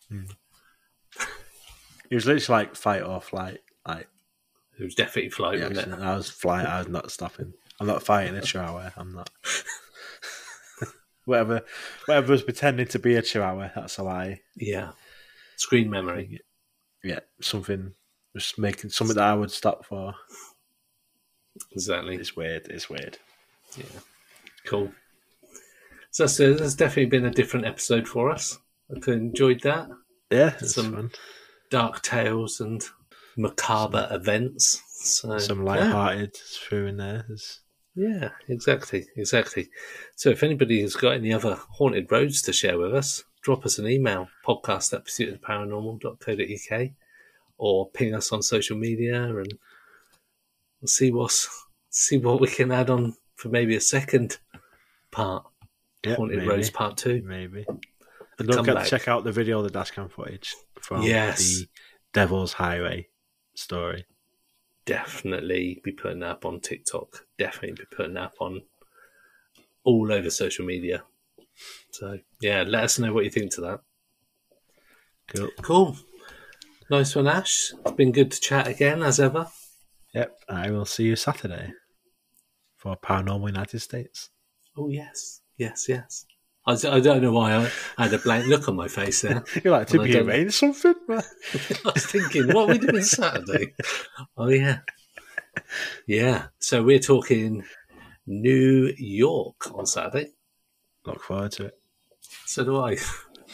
[SPEAKER 3] It was literally like fight or flight. Like,
[SPEAKER 4] It was definitely flight,
[SPEAKER 3] yeah,
[SPEAKER 4] wasn't it?
[SPEAKER 3] I was flying. I was not stopping. I'm not fighting a chihuahua. I'm not. whatever, whatever was pretending to be a chihuahua. That's how I.
[SPEAKER 4] Yeah, screen memory.
[SPEAKER 3] Yeah, something just making something that I would stop for.
[SPEAKER 4] Exactly.
[SPEAKER 3] It's weird. It's weird.
[SPEAKER 4] Yeah, cool. So that's, uh, that's definitely been a different episode for us. I enjoyed that.
[SPEAKER 3] Yeah, it's
[SPEAKER 4] Some-
[SPEAKER 3] fun.
[SPEAKER 4] Dark tales and macabre events. So
[SPEAKER 3] Some
[SPEAKER 4] yeah.
[SPEAKER 3] light-hearted through in there. There's-
[SPEAKER 4] Yeah, exactly, exactly. So if anybody has got any other haunted roads to share with us, drop us an email, podcast at pursuit of the paranormal dot co dot uk, or ping us on social media, and we'll see what's see what we can add on for maybe a second part.
[SPEAKER 3] Yeah,
[SPEAKER 4] Haunted
[SPEAKER 3] maybe.
[SPEAKER 4] Roads Part Two.
[SPEAKER 3] Maybe.
[SPEAKER 4] The
[SPEAKER 3] And don't forget
[SPEAKER 4] comeback.
[SPEAKER 3] to check out the video of the dashcam footage from
[SPEAKER 4] Yes.
[SPEAKER 3] the Devil's Highway story.
[SPEAKER 4] Definitely be putting that up on TikTok. Definitely be putting that up on all over social media. So yeah, let us know what you think to that.
[SPEAKER 3] Cool.
[SPEAKER 4] Cool. Nice one, Ash. It's been good to chat again, as ever.
[SPEAKER 3] Yep. I will see you Saturday for Paranormal United States.
[SPEAKER 4] Oh, yes. Yes, yes. I, I don't know why I had a blank look on my face there.
[SPEAKER 3] You're like, to
[SPEAKER 4] Well, I
[SPEAKER 3] be
[SPEAKER 4] don't-
[SPEAKER 3] arranged something?
[SPEAKER 4] I was thinking, what are we doing Saturday? Oh, yeah. Yeah. So we're talking New York on Saturday.
[SPEAKER 3] Look forward to it.
[SPEAKER 4] So do I.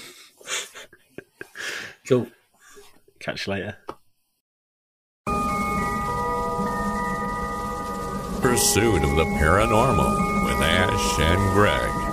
[SPEAKER 4] Cool.
[SPEAKER 3] Catch you later.
[SPEAKER 2] Pursuit of the Paranormal with Ash and Greg.